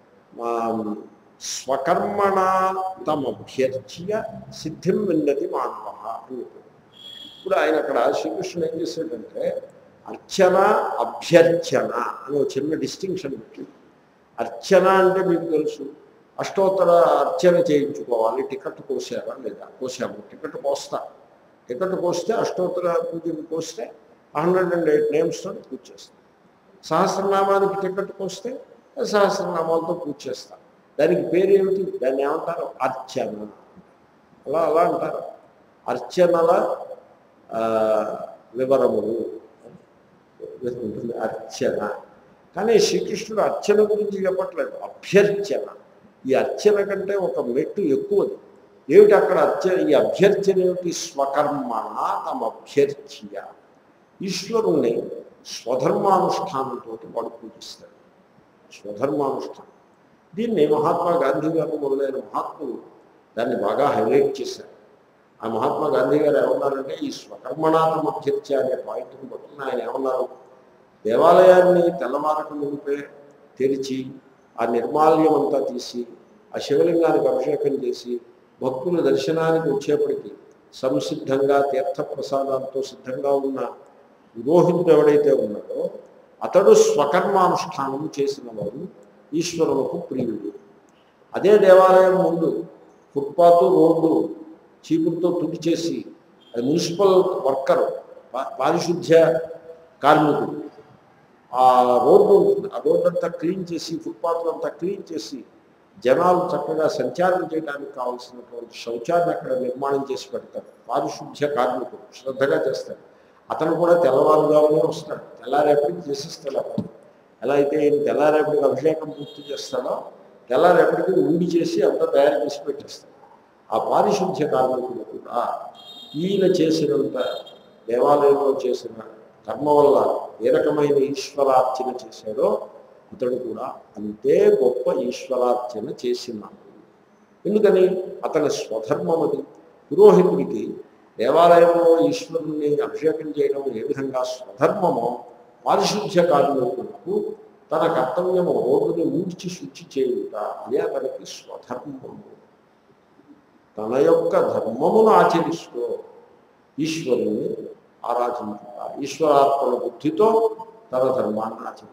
స్వకర్మణ తమభ్యర్చ్య సిద్ధిం విందతి మానవ అని చెప్పాడు. ఇప్పుడు ఆయన అక్కడ శ్రీకృష్ణుడు ఏం చేశాడంటే అర్చన అభ్యర్చన అని ఒక చిన్న డిస్టింక్షన్ పెట్టింది. అర్చన అంటే మీకు తెలుసు, అష్టోత్తర అర్చన చేయించుకోవాలి. టికెట్ కోసారా లేదా? కోసాము. టికెట్ కోస్తా, టికెట్ కోస్తే అష్టోత్తర పూజకి కోస్తే 108 నేమ్స్తో పూజ చేస్తాం. సహస్రనామానికి టికెట్ కోస్తే సహస్రనామాలతో పూజ చేస్తాం. దానికి పేరు ఏమిటి? దాన్ని ఏమంటారు? అర్చన. అలా అలా అంటారు. అర్చనల ఆ, వివరములు ఉంటుంది అర్చన. కానీ శ్రీకృష్ణుడు అర్చన గురించి చెప్పట్లేదు, అభ్యర్చన. ఈ అర్చన కంటే ఒక మెట్టు ఎక్కువది. ఏమిటి అక్కడ ఈ అభ్యర్చన ఏమిటి? స్వకర్మణ తమ అభ్యర్చ్య. ఈశ్వరుణ్ణి స్వధర్మానుష్ఠానంతో వాడు పూజిస్తాడు. స్వధర్మానుష్ఠానం. దీన్ని మహాత్మా గాంధీ గారు మొదలైన మహాత్ములు దాన్ని బాగా హైలైట్ చేశారు. ఆ మహాత్మా గాంధీ గారు ఏమన్నారంటే, ఈ స్వకర్మణాతమ అభ్యర్చ్య అనే పాయింట్ని పట్టుకుని ఆయన ఏమన్నారు, దేవాలయాన్ని తెల్లవారక ముందే తెరిచి ఆ నిర్మాల్యం అంతా తీసి ఆ శివలింగానికి అభిషేకం చేసి భక్తుల దర్శనానికి వచ్చేప్పటికీ సంసిద్ధంగా తీర్థప్రసాదాలతో సిద్ధంగా ఉన్న పురోహితుడు ఎవడైతే ఉన్నాడో అతడు స్వకర్మానుష్ఠానం చేసిన వాడు ఈశ్వరులకు ప్రియుడు. అదే దేవాలయం ముందు ఫుట్పాత్ రోడ్డు చీపురుతో తుడి చేసి, అది మున్సిపల్ వర్కర్ పారిశుద్ధ్య కార్మికుడు ఆ రోడ్డు ఉంటుంది, ఆ రోడ్డు అంతా క్లీన్ చేసి ఫుట్పాత్ అంతా క్లీన్ చేసి జనాలు చక్కగా సంచారం చేయడానికి కావాల్సినటువంటి శౌచాన్ని అక్కడ నిర్మాణం చేసి పెడతారు. పారిశుద్ధ్య కార్మికుడు శ్రద్ధగా చేస్తాడు. అతను కూడా తెల్లవారుజామునే వస్తాడు, తెల్లారేపటికి చేసేస్తాడు. అతను ఎలా అయితే ఈయన తెల్లారేపటికి అభిషేకం పూర్తి చేస్తాడో తెల్లారేపటికి ఉండి చేసి అంతా తయారు చేసి పెట్టేస్తాడు. ఆ పారిశుద్ధ్య కార్మికులు కూడా ఈయన చేసినంత దేవాలయంలో చేసిన కర్మ వల్ల ఏ రకమైన ఈశ్వరార్చన చేశాడో అతడు కూడా అంతే గొప్ప ఈశ్వరార్చన చేసినాడు. ఎందుకని? అతని స్వధర్మం అది. పురోహితుడికి దేవాలయంలో ఈశ్వరుణ్ణి అభిషేకం చేయడం ఏ విధంగా స్వధర్మమో, పారిశుద్ధ్య కార్మికులకు తన కర్తవ్యము రోడ్డుని ఊడ్చి శుచి చేయుట అదే అతనికి స్వధర్మము. తన యొక్క ధర్మమును ఆచరిస్తూ ఈశ్వరుని ఆరాధించుట, ఈశ్వరార్పణ బుద్ధితో తన ధర్మాన్ని ఆచరించారు.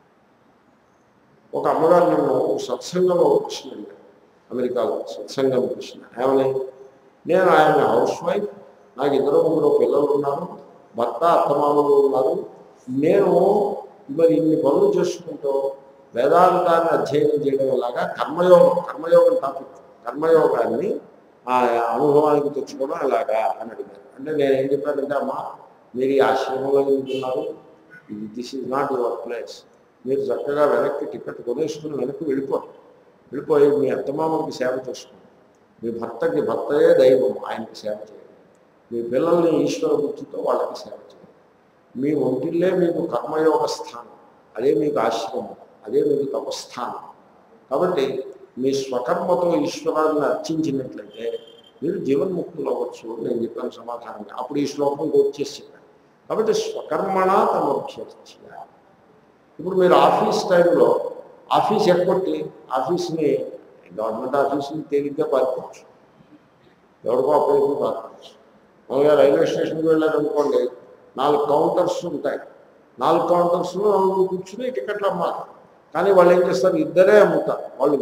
ఒక అమ్మగారు నన్ను సత్సంగంలో కృష్ణ అడిగారు, అమెరికాలో సత్సంగం కృష్ణ. ఏమని? నేను ఆయన హౌస్ వైఫ్, నాకు 2-3 పిల్లలు ఉన్నారు, భర్త అత్తమామలు ఉన్నారు. నేను మరి ఇన్ని పనులు చేసుకుంటూ వేదాంతాన్ని అధ్యయనం చేయడం ఎలాగా, కర్మయోగం టాపిక్, కర్మయోగాన్ని ఆ అనుభవానికి తెచ్చుకోవడం ఎలాగా అని అడిగారు. అంటే నేను ఏం చెప్పానంటే, అమ్మా మీరు ఈ ఆశ్రమంలో ఉంటున్నారు, this is not your place. మీరు చక్కగా వెనక్కి టికెట్ కొనేసుకుని వెనక్కి వెళ్ళిపోయి మీ అత్తమామకి సేవ చేసుకోండి. మీ భర్తయే దైవం, ఆయనకి సేవ చేయండి. మీ పిల్లల్ని ఈశ్వర బుద్ధితో వాళ్ళకి సేవ చేయండి. మీ ఒంటిల్లే మీకు కర్మయోగ స్థానం, అదే మీకు ఆశ్రమం, అదే మీకు తపస్థానం. కాబట్టి మీ స్వకర్మతో ఈశ్వరాన్ని అర్చించినట్లయితే మీరు జీవన్ముక్తులు అవ్వచ్చు అని నేను చెప్పాను సమాధానంగా. అప్పుడు ఈ శ్లోకం కోట్ చేసి చెప్పాను. కాబట్టి స్వకర్మణ తమభ్యర్చ్య. ఇప్పుడు మీరు ఆఫీస్ టైంలో ఆఫీస్ ఎక్కొట్టి ఆఫీస్ని, గవర్నమెంట్ ఆఫీస్ని తేలిగ్గా పారిపోవచ్చు, ఎవరికో అప్పటికి పారిపోవచ్చు. మామూలుగా రైల్వే స్టేషన్కి వెళ్ళారనుకోండి, 4 కౌంటర్స్ ఉంటాయి. 4 కౌంటర్స్లో కూర్చుని టికెట్లు అమ్మాలి. కానీ వాళ్ళు ఏం చేస్తారు, ఇద్దరే అమ్ముతారు. వాళ్ళు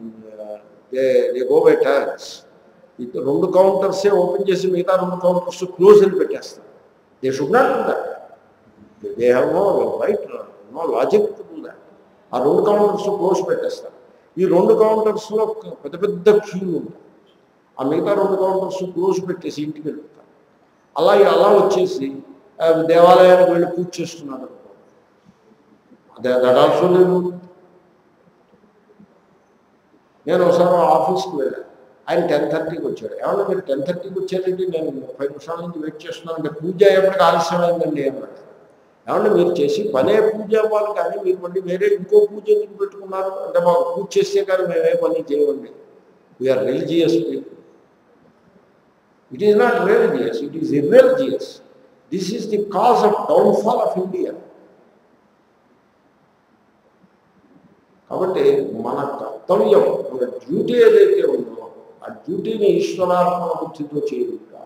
గో బై టర్న్స్. 2 కౌంటర్సే ఓపెన్ చేసి మిగతా 2 కౌంటర్స్ క్లోజ్ అని పెట్టేస్తారు. They should not do that. They have no right, no logic to do that. ఆ 2 కౌంటర్స్ క్లోజ్ పెట్టేస్తారు. ఈ 2 కౌంటర్స్లో పెద్ద పెద్ద క్యూలు ఉంటాయి. ఆ మిగతా 2 కౌంటర్స్ క్లోజ్ పెట్టేసి ఇంటికి వెళ్తారు. అలా వచ్చేసి దేవాలయానికి వెళ్ళి పూజ చేస్తున్నారు. దట్ ఆల్సో నేను ఒకసారి ఆఫీస్కి వెళ్ళాను. ఆయన 10:30కి వచ్చాడు. ఏమన్నా మీరు 10:30కి వచ్చారండి, నేను 30 నిమిషాల నుంచి వెయిట్ చేస్తున్నాను అంటే పూజ అయ్యేప్పటికి ఆలస్యమైందండి అన్నాడు. ఏమన్నా మీరు చేసి పనే పూజ అవ్వాలి, కానీ మీరు మళ్ళీ వేరే ఇంకో పూజ ఎందుకు పెట్టుకున్నారు అంటే, మాకు పూజ చేస్తే కానీ మేమే పని చేయమండి. We are religious people. It is not religious, it is irreligious. This is the cause of downfall of India. కాబట్టి మన కర్తవ్యం, మన డ్యూటీ ఏదైతే ఉందో ఆ డ్యూటీని ఈశ్వరార్పణ బుద్ధితో చేయుట.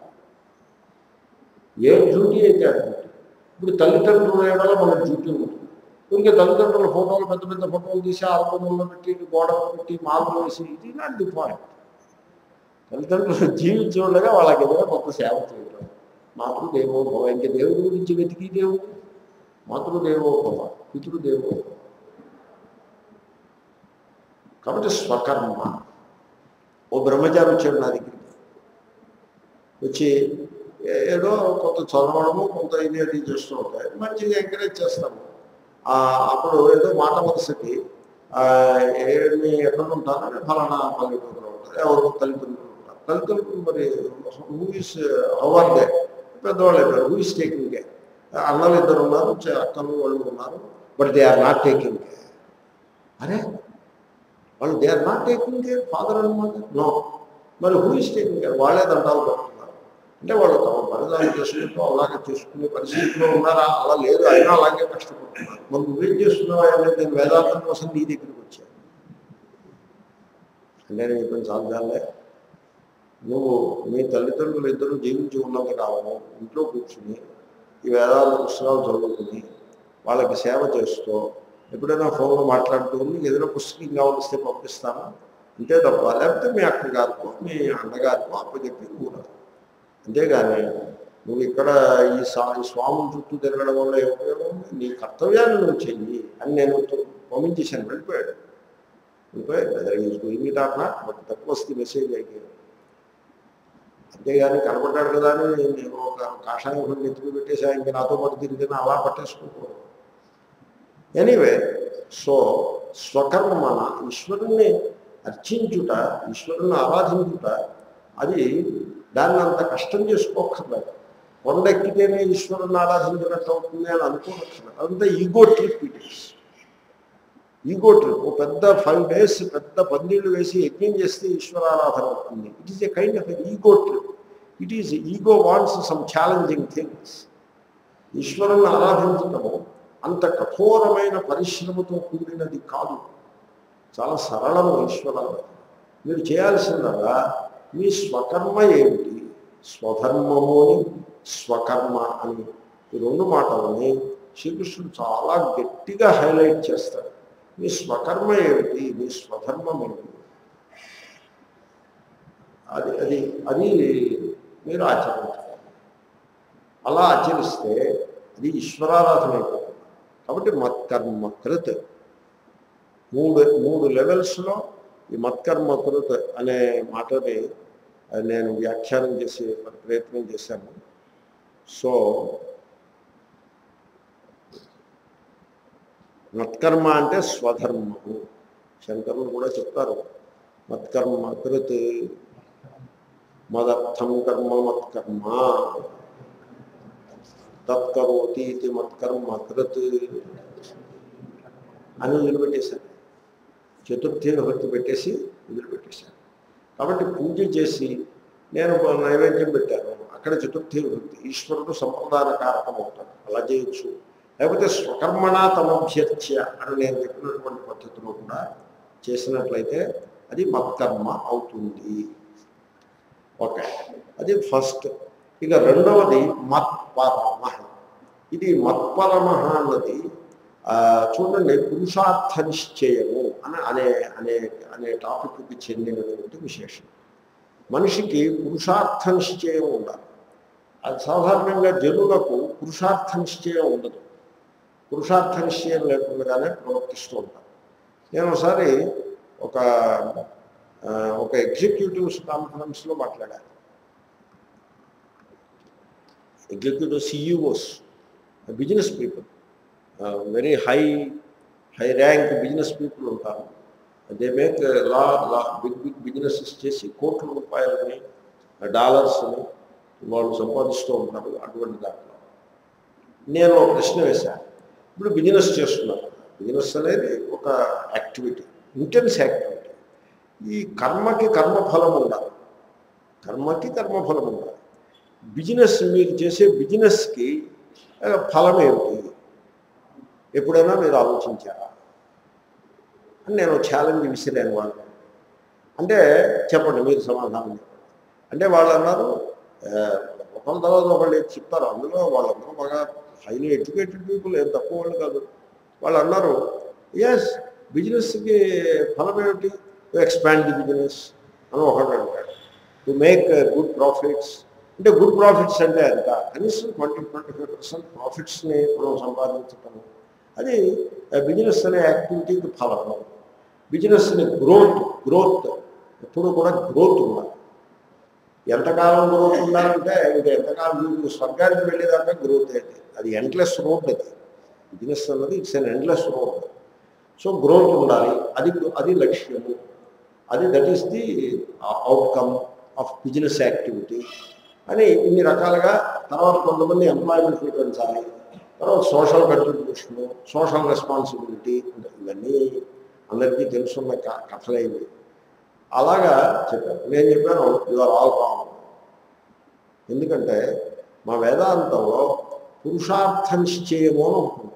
ఏ డ్యూటీ అయితే ఆ డ్యూటీ. ఇప్పుడు తల్లిదండ్రుల వల్ల మన డ్యూటీ ఉంటుంది. ఇంకే తల్లిదండ్రుల ఫోటోలు, పెద్ద పెద్ద ఫోటోలు తీసి ఆల్బమ్లో పెట్టి, గోడలో పెట్టి, మాల్లో వేసి, ఇది నాట్ ది పాయింట్. తల్లిదండ్రులు జీవించగా వాళ్ళకి ఏదైనా గొప్ప సేవ చేయడం. మాతృదేవోభవ. ఇంక దేవుడి గురించి వెతికి దేవుడు మాతృదేవోభవ, పితృదేవోభవ. కాబట్టి స్వకర్మ. ఓ బ్రహ్మచారి వచ్చాడు నా దగ్గరికి. వచ్చి ఏదో కొంత చదవడము కొంత ఇది అది చేస్తూ ఉంటాయి, మంచిగా ఎంకరేజ్ చేస్తాము. అప్పుడు ఏదో మాట వరుసకి ఏమి ఎక్కడ ఉంటారని ఫలానా పల్లెటూరులో ఉంటారు, ఎవరు తల్లిదండ్రులు ఉంటారు. తల్లిదండ్రులు మరి హూ ఇస్ హవర్ దే పెద్దవాళ్ళు అయిపోయారు, హూ ఇస్ టేకింగ్ కేర్. అన్నలు ఇద్దరు ఉన్నారు, అక్కలు వాళ్ళు ఉన్నారు, but they are not taking care. అరే వాళ్ళు they are not taking care father and mother, no. మరి హూ ఇస్ టేకింగ్ కేర్? వాళ్ళే దండాలు పడుతున్నారు. అంటే వాళ్ళు తమ పనిదాన్ని చేసుకుంటూ అలాగే చేసుకునే పరిస్థితిలో ఉన్నారా? అలా లేదు, అయినా అలాగే కష్టపడుతున్నారు. మరి నువ్వేం చేస్తున్నావా అనేది నేను వేదాంతం కోసం నీ దగ్గరికి వచ్చాను అంటే నేను చెప్పిన సాధ్యాలే. నువ్వు మీ తల్లిదండ్రులు ఇద్దరు జీవించి ఉన్నంత కాలము ఇంట్లో కూర్చుని ఈ వేదాంత పుస్తకాలు చదువుకుని వాళ్ళకి సేవ చేస్తూ ఎప్పుడైనా ఫోన్లో మాట్లాడుతూ ఏదైనా పుస్తకం కావాల్స్తే పంపిస్తాను అంతే తప్ప, లేకపోతే మీ అక్కగారికో మీ అన్నగారికో అప్పచెప్పి కూడా. అంతేగాని నువ్వు ఇక్కడ ఈ స్వాముల చుట్టూ తిరగడం వల్ల ఉపయోగం, నీ కర్తవ్యాన్ని నువ్వు చెయ్యి అని నేను పంపించేశాను. వెళ్ళిపోయాడు. Doing it or not, but that was the message అయితే. అంతేగాని కనపడ్డాడు కదా అని నేను ఒక కాషాయం నెత్తికి పెట్టేసా, ఇంకా నాతో పాటు తిరిగినా అలా పట్టేసుకుంటాను. ఎనీవే, సో స్వకర్మన ఈశ్వరుణ్ణి అర్చించుట, ఈశ్వరుణ్ణి ఆరాధించుట, అది దాన్ని అంత కష్టం చేసుకోక్కర్లేదు. కొండ ఎక్కితేనే ఈశ్వరుని ఆరాధించినట్టు అవుతుంది అని అనుకోవట్లేదు. అదంతా ego trip. It is ego trip. ఓ పెద్ద 5 days పెద్ద పందిళ్ళు వేసి యజ్ఞం చేస్తే ఈశ్వరారాధన అవుతుంది. It is a kind of ego trip. It is ego wants some challenging things. ఈశ్వరుని ఆరాధించటము అంత కఠోరమైన పరిశ్రమతో కూడినది కాదు, చాలా సరళము ఈశ్వరారాధన. మీరు చేయాల్సిందల్లా మీ స్వకర్మ ఏమిటి, స్వధర్మము అని స్వకర్మ అని ఈ 2 మాటలని శ్రీకృష్ణుడు చాలా గట్టిగా హైలైట్ చేస్తాడు. మీ స్వకర్మ ఏమిటి, మీ స్వధర్మం ఏమిటి, అది అది అది మీరు ఆచరించాలి. అలా ఆచరిస్తే అది ఈశ్వరారాధన అయిపోతుంది. కాబట్టి మత్కర్మకృత్ మూడు లెవెల్స్లో ఈ మత్కర్మకృత్ అనే మాటని నేను వ్యాఖ్యానం చేసే ప్రయత్నం చేశాను. సో మత్కర్మ అంటే స్వధర్మము. శంకరులు కూడా చెప్తారు, మత్కర్మకృత్ మదర్థం కర్మ మత్కర్మ తత్కరోతి మత్కర్మకృత్ అని వదిలిపెట్టేశాను. చతుర్థి విభక్తి పెట్టేసి వదిలిపెట్టేశాను. కాబట్టి పూజ చేసి నేను నైవేద్యం పెట్టాను, అక్కడ చతుర్థి విభక్తి, ఈశ్వరుడు సంప్రదాన కారకం అవుతాడు, అలా చేయొచ్చు. లేకపోతే స్వకర్మణ తమభ్యర్చ్య అని నేను చెప్పినటువంటి పద్ధతిలో కూడా చేసినట్లయితే అది మత్కర్మ అవుతుంది. ఓకే, అది ఫస్ట్. ఇక రెండవది మత్పరమ. ఇది మత్పరమ అన్నది చూడండి, పురుషార్థ నిశ్చయము అనే టాపిక్కి చెందినటువంటి విశేషం. మనిషికి పురుషార్థ నిశ్చయం ఉండాలి. అది సాధారణంగా జనులకు పురుషార్థ నిశ్చయం ఉండదు. పురుషార్థ నిశ్చయం లేకుండానే ప్రవర్తిస్తూ ఉంటారు. నేను ఒకసారి ఒక ఎగ్జిక్యూటివ్స్ కాన్ఫరెన్స్లో మాట్లాడాను. Executive CEOs, business people, very high rank business people ఉంటారు. దే మేక్ బిగ్ బిజినెసెస్ చేసి కోట్ల రూపాయలని డాలర్స్ని వాళ్ళు సంపాదిస్తూ ఉంటారు. అటువంటి దాంట్లో నేను ఒక ప్రశ్న వేశాను. ఇప్పుడు బిజినెస్ చేస్తున్నారు. బిజినెస్ అనేది ఒక యాక్టివిటీ, ఇంటెన్స్ యాక్టివిటీ. ఈ కర్మకి కర్మఫలం ఉండాలి, కర్మకి కర్మఫలం ఉండాలి. బిజినెస్, మీరు చేసే బిజినెస్కి ఫలం ఏమిటి ఎప్పుడైనా మీరు ఆలోచించారా అని నేను ఛాలెంజ్ విసిరాను వాళ్ళు. అంటే చెప్పండి, మీరు సమాధానం చెప్పండి అంటే వాళ్ళు అన్నారు, ఒకళ్ళ తర్వాత ఒకళ్ళు చెప్తారు. అందులో వాళ్ళందరూ బాగా హైలీ ఎడ్యుకేటెడ్ పీపుల్, ఏం తక్కువ వాళ్ళు కాదు. వాళ్ళు అన్నారు, ఎస్, బిజినెస్కి ఫలం ఏమిటి, టు ఎక్స్పాండ్ ది బిజినెస్ అని ఒకటి అంటాడు. To make good profits. అంటే గుడ్ ప్రాఫిట్స్ అంటే ఎంత, కనీసం 20-25% ప్రాఫిట్స్ని మనం సంపాదించటము, అది బిజినెస్ అనే యాక్టివిటీకి ఫలము. బిజినెస్ని గ్రోత్ ఎప్పుడు కూడా గ్రోత్ ఉండాలి. ఎంతకాలం గ్రోత్ ఉండాలంటే ఇంకా ఎంతకాలం మీకు స్వర్గానికి వెళ్ళేదాకా గ్రోత్ అయితే అది ఎండ్లెస్ రోడ్. అది బిజినెస్ అన్నది it's an endless road. So growth ఉండాలి, అది అది లక్ష్యము, అది that is the outcome of business activity అని ఇన్ని రకాలుగా. తర్వాత కొంతమంది ఎంప్లాయ్మెంట్ పెంచాలి, తర్వాత సోషల్ కంట్రిబ్యూషను, సోషల్ రెస్పాన్సిబిలిటీ, ఇవన్నీ అందరికీ తెలుసున్న కథలేవి. అలాగా చెప్పాను. నేను చెప్పాను యు ఆర్ ఆల్ రాంగ్. ఎందుకంటే మా వేదాంతంలో పురుషార్థ నిశ్చయము అని ఉంటుంది.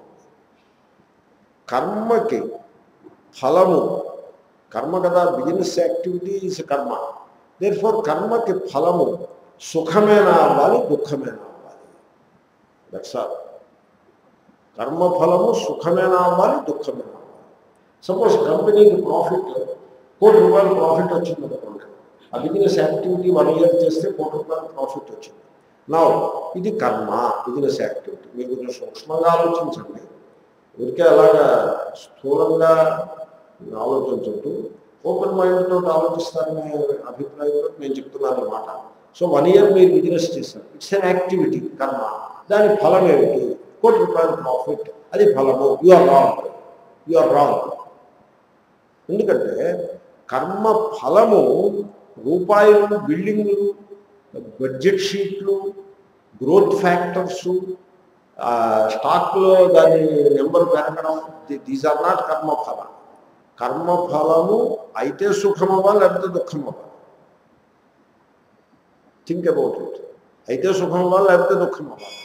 కర్మకి ఫలము, కర్మ కదా, business activity is karma. Therefore కర్మకి ఫలము సుఖమేనా అవ్వాలి, దుఃఖమేనా అవ్వాలి. That's all. కర్మఫలము సుఖమేనా అవ్వాలి, దుఃఖమేనా అవ్వాలి. సపోజ్ కంపెనీకి ప్రాఫిట్ ₹1,00,00,000 ప్రాఫిట్ వచ్చింది అనుకోండి. ఆ బిజినెస్ యాక్టివిటీ 1 ఇయర్ చేస్తే ₹1,00,00,000 ప్రాఫిట్ వచ్చింది. నా ఇది కర్మ, బిజినెస్ యాక్టివిటీ. మీరు కొంచెం సూక్ష్మంగా ఆలోచించండి. ఊరికే అలాగా స్థూలంగా ఆలోచించద్దు, ఓపెన్ మైండ్ తోటి ఆలోచిస్తారనే అభిప్రాయంతో నేను చెప్తున్నాను అన్నమాట. సో 1 ఇయర్ మీరు బిజినెస్ చేశారు, ఇట్స్ అన్ యాక్టివిటీ, కర్మ. దాని ఫలం ఏమిటి? ₹1,00,00,000 ప్రాఫిట్, అది ఫలము. You are wrong, you are wrong. ఎందుకంటే కర్మ ఫలము రూపాయలు, బిల్డింగ్లు, బడ్జెట్ షీట్లు, గ్రోత్ ఫ్యాక్టర్సు, స్టాక్లో దాని నెంబర్ పెరగడం, దీస్ ఆర్ నాట్ కర్మఫల. కర్మఫలము అయితే సుఖం అవ్వాలి, లేకపోతే దుఃఖం అవ్వాలి. Think about it. అయితే సుఖం అవ్వాలి, లేకపోతే దుఃఖం అవ్వాలి.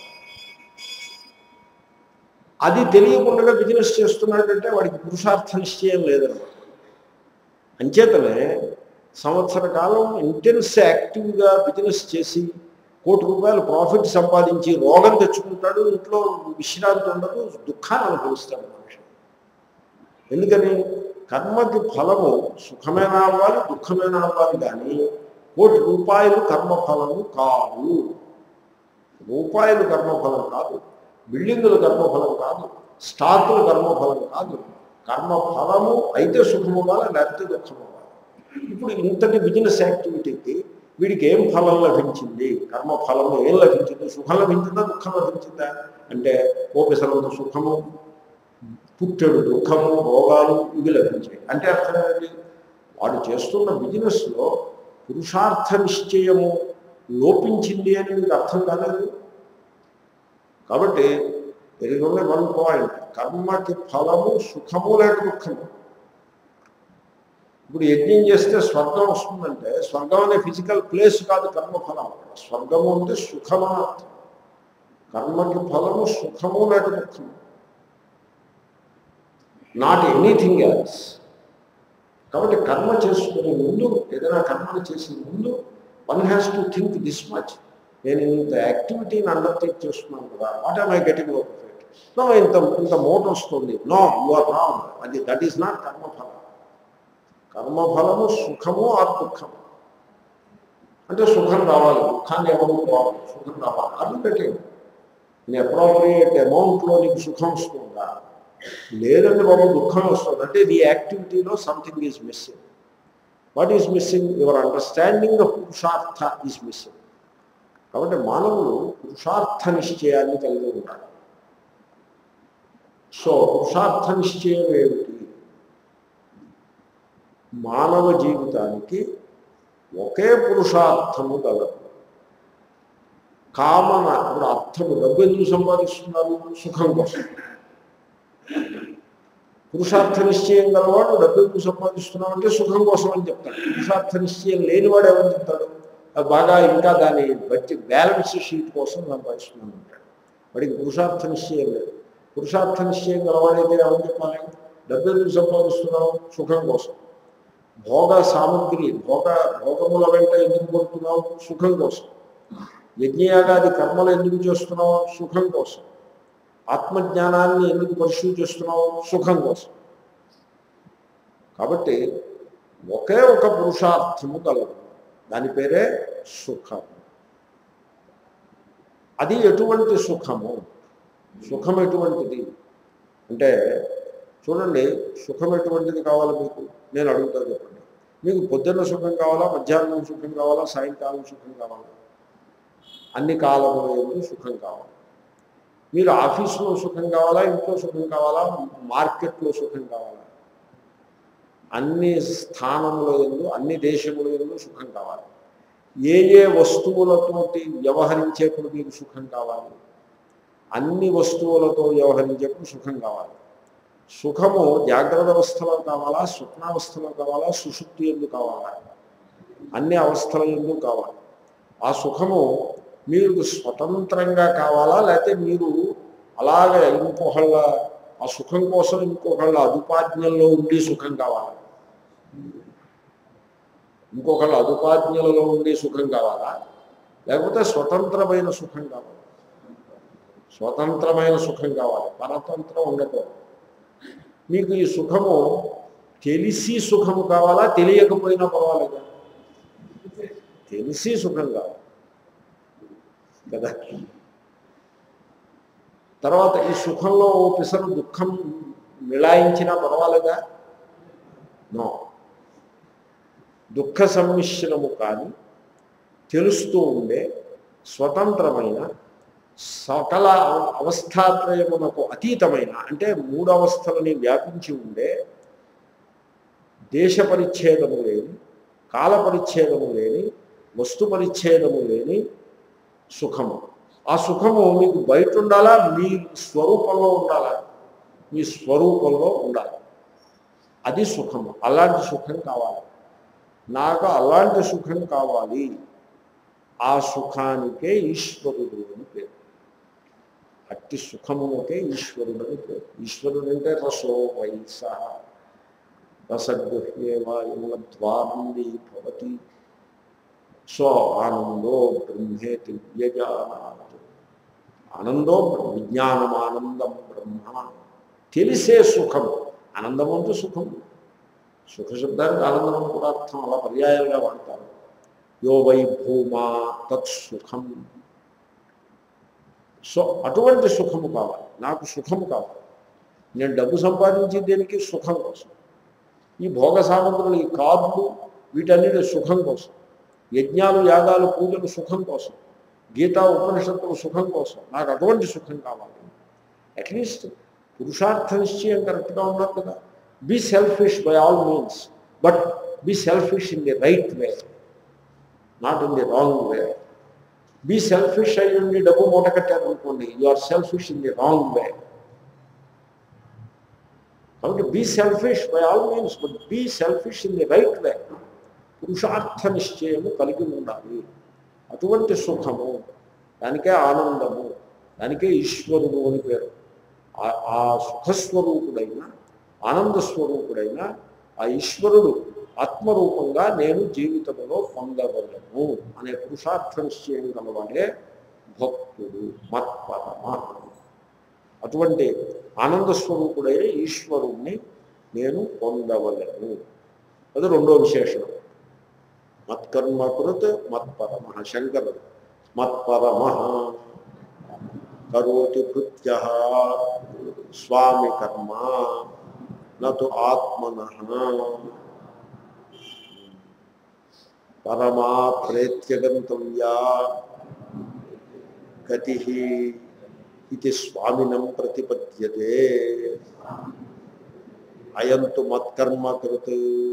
అది తెలియకుండా బిజినెస్ చేస్తున్నాడంటే వాడికి పురుషార్థ నిశ్చయం లేదన్నమాట. అంచేతనే సంవత్సర కాలం ఇంటెన్స్ యాక్టివ్గా బిజినెస్ చేసి ₹1,00,00,000 ప్రాఫిట్ సంపాదించి రోగం తెచ్చుకుంటాడు, ఇంట్లో విశ్రాంతి ఉండదు, దుఃఖాన్ని అనుభవిస్తాడు మనిషి. ఎందుకని? కర్మకి ఫలము సుఖమేనా అవ్వాలి, దుఃఖమేనా అవ్వాలి. కానీ ₹1,00,00,000 కర్మఫలము కాదు. రూపాయలు కర్మఫలం కాదు, బిల్డింగులు కర్మఫలం కాదు, స్టాకులు కర్మఫలం కాదు. కర్మఫలము అయితే సుఖం అవ్వాలి, లేకపోతే దుఃఖం అవ్వాలి. ఇప్పుడు ఇంతటి బిజినెస్ యాక్టివిటీకి వీడికి ఏం ఫలం లభించింది? కర్మఫలము ఏం లభించింది? సుఖం లభించిందా, దుఃఖం లభించిందా? అంటే ఓపెసరంత సుఖము, పుట్టెడు దుఃఖము, రోగాలు, ఇవి లభించాయి. అంటే అర్థం ఏంటి? వాడు చేస్తున్న బిజినెస్లో పురుషార్థ నిశ్చయము లోపించింది అని మీకు అర్థం కాలేదు. కాబట్టి there is only one point. కర్మకి ఫలము సుఖము లేక దుఃఖము. ఇప్పుడు యజ్ఞం చేస్తే స్వర్గం వస్తుందంటే స్వర్గం అనే ఫిజికల్ ప్లేస్ కాదు కర్మఫలం. స్వర్గము అంటే సుఖము అని అర్థం. కర్మకి ఫలము సుఖము లేక దుఃఖము, నాట్ ఎనీథింగ్ ఎల్స్. కాబట్టి కర్మ చేసుకునే ముందు, ఏదైనా కర్మను చేసే ముందు one has to think this much. నేను ఇంత యాక్టివిటీని అండర్టేక్ చేస్తున్నాను కదా, what am I getting out of it? No, ఇంత మోట వస్తుంది. No, you are wrong. అది దట్ ఈస్ నాట్ కర్మఫలం. కర్మఫలము సుఖము ఆర్ దుఃఖము. అంటే సుఖం రావాలి, దుఃఖాన్ని ఎవరు రావాలి, సుఖం రావాలి. అది పెట్టేది నేను అప్రోప్రియేట్ అమౌంట్లో నీకు సుఖం వస్తుందా? లేదంటే బాబు దుఃఖం వస్తుంది. అంటే ఈ యాక్టివిటీలో something is missing. What is missing? Your understanding of purushartha is missing. కాబట్టి మానవులు పురుషార్థ నిశ్చయాన్ని కలిగి ఉంటారు. సో పురుషార్థ నిశ్చయం ఏమిటి? మానవ జీవితానికి ఒకే పురుషార్థము గలదు. కామన, ఇప్పుడు అర్థము, డబ్బు ఎందుకు సంపాదిస్తున్నారు? సుఖం కోసం. పురుషార్థ నిశ్చయం గలవాడు డబ్బు ఎందుకు సంపాదిస్తున్నావు అంటే సుఖం కోసం అని చెప్తాడు. పురుషార్థ నిశ్చయం లేనివాడు ఏమని చెప్తాడు? బాగా ఇంకా దాన్ని బట్టి బ్యాలెన్స్ షీట్ కోసం సంపాదిస్తున్నాను అంటాడు. వాడికి పురుషార్థ నిశ్చయం లేదు. పురుషార్థ నిశ్చయం గలవాడైతే ఏమని చెప్పాలి? డబ్బు ఎందుకు సంపాదిస్తున్నావు? సుఖం కోసం. భోగ సామగ్రి, భోగముల వెంట ఎందుకు పడుతున్నావు? సుఖం కోసం. యజ్ఞయాగాది కర్మలు ఎందుకు చేస్తున్నావు? సుఖం కోసం. ఆత్మజ్ఞానాన్ని ఎందుకు పరిశీలి చేస్తున్నావు? సుఖం కోసం. కాబట్టి ఒకే ఒక పురుషార్థము కలదు, దాని పేరే సుఖము. అది ఎటువంటి సుఖము? సుఖం ఎటువంటిది అంటే చూడండి, సుఖం ఎటువంటిది కావాలి మీకు? నేను అడుగుతాను చెప్పండి. మీకు పొద్దున్న సుఖం కావాలా, మధ్యాహ్నం సుఖం కావాలా, సాయంకాలం సుఖం కావాలా, అన్ని కాలముల యందు సుఖం కావాలి. మీరు ఆఫీసులో సుఖం కావాలా, ఇంట్లో సుఖం కావాలా, మార్కెట్లో సుఖం కావాలా, అన్ని స్థానముల యందు అన్ని దేశముల యందు సుఖం కావాలి. ఏ ఏ వస్తువులతోటి వ్యవహరించేప్పుడు మీకు సుఖం కావాలి, అన్ని వస్తువులతో వ్యవహరించేప్పుడు సుఖం కావాలి. సుఖము జాగ్రత్త అవస్థలో కావాలా, స్వప్నావస్థలో కావాలా, సుషుప్తి యందు కావాలా, అన్ని అవస్థల యందు కావాలి. ఆ సుఖము మీకు స్వతంత్రంగా కావాలా, లేకపోతే మీరు అలాగ ఇంకొకళ్ళ ఆ సుఖం కోసం ఇంకొకళ్ళ అదుపాజ్ఞల్లో ఉండి సుఖం కావాలా, ఇంకొకళ్ళ అదుపాజ్ఞలలో ఉండి సుఖం కావాలా, లేకపోతే స్వతంత్రమైన సుఖం కావాలి. స్వతంత్రమైన సుఖం కావాలి, పరతంత్రం ఉండకూడదు. మీకు ఈ సుఖము తెలిసి సుఖము కావాలా, తెలియకపోయినా పర్వాలేదా? తెలిసి సుఖం కావాలి కదా. తర్వాత ఈ సుఖంలో ఓ పిసరు దుఃఖం మిళాయించినా పర్వాలేదా? నో. దుఃఖ సమ్మిశ్రము కానీ తెలుస్తూ ఉండే స్వతంత్రమైన సకల అవస్థాత్రయమునకు అతీతమైన, అంటే మూడు అవస్థలని వ్యాపించి ఉండే, దేశ పరిచ్ఛేదము లేని, కాల పరిచ్ఛేదము లేని, వస్తు పరిచ్ఛేదము లేని సుఖము. ఆ సుఖము మీకు బయట ఉండాలా, మీ స్వరూపంలో ఉండాలా? మీ స్వరూపంలో ఉండాలి. అది సుఖము. అలాంటి సుఖం కావాలి. నాకు అలాంటి సుఖం కావాలి. ఆ సుఖానికే ఈశ్వరుడు అని పేరు. అట్టి సుఖమునకే ఈశ్వరుడు అని పేరు. ఈశ్వరుడు అంటే రసో వైస రసగృహ్యేవాయుమద్వానందీ భవతి సో ఆనందో బ్రహ్మేతి వ్యజానాత్. ఆనందో విజ్ఞానమానందం బ్రహ్మ. తెలిసే సుఖం. ఆనందం అంటే సుఖం. సుఖశబ్దానికి ఆనందం అని కూడా అర్థం, అలా పర్యాయాలుగా వాడతారు. యో వై భూమా తత్సుఖం. సో అటువంటి సుఖము కావాలి. నాకు సుఖము కావాలి. నేను డబ్బు సంపాదించి దేనికి? సుఖం కోసం. ఈ భోగ సామగ్రులు, ఈ కార్లు, వీటన్నిటి సుఖం కోసం. యజ్ఞాలు, యాగాలు, పూజలు సుఖం కోసం. గీతా ఉపనిషత్తులు సుఖం కోసం. నాకు అటువంటి సుఖం కావాలి. అట్లీస్ట్ పురుషార్థ నిశ్చయం కరెక్ట్గా ఉన్నారు కదా. Be selfish by all means, but be selfish in the right way, not in the wrong way. Be selfish అయ్యి ఉండి డబ్బు మూట కట్టారనుకోండి, you are selfish in the wrong way. కాబట్టి be selfish by all means, but be selfish in the right way. పురుషార్థ నిశ్చయము కలిగి ఉండాలి. అటువంటి సుఖము, దానికే ఆనందము, దానికే ఈశ్వరుడు అని పేరు. ఆ సుఖస్వరూపుడైన, ఆనందస్వరూపుడైన ఆ ఈశ్వరుడు ఆత్మరూపంగా నేను జీవితంలో పొందగలను అనే పురుషార్థ నిశ్చయం కలవాడే భక్తుడు, మత్పరమ. అటువంటి ఆనందస్వరూపుడైన ఈశ్వరుణ్ణి నేను పొందవలను. అది రెండో విశేషణం. మత్కర్మకృత్ మత్పరమ. శంకరుడు మత్పరమ కరోతి భృత్య స్వామి కర్మ నతు ఆత్మనః పరమా ప్రేత్యగంతవ్యా గతి ఇది స్వామినం ప్రతిపద్యతే. అయంతు మత్కర్మకృత్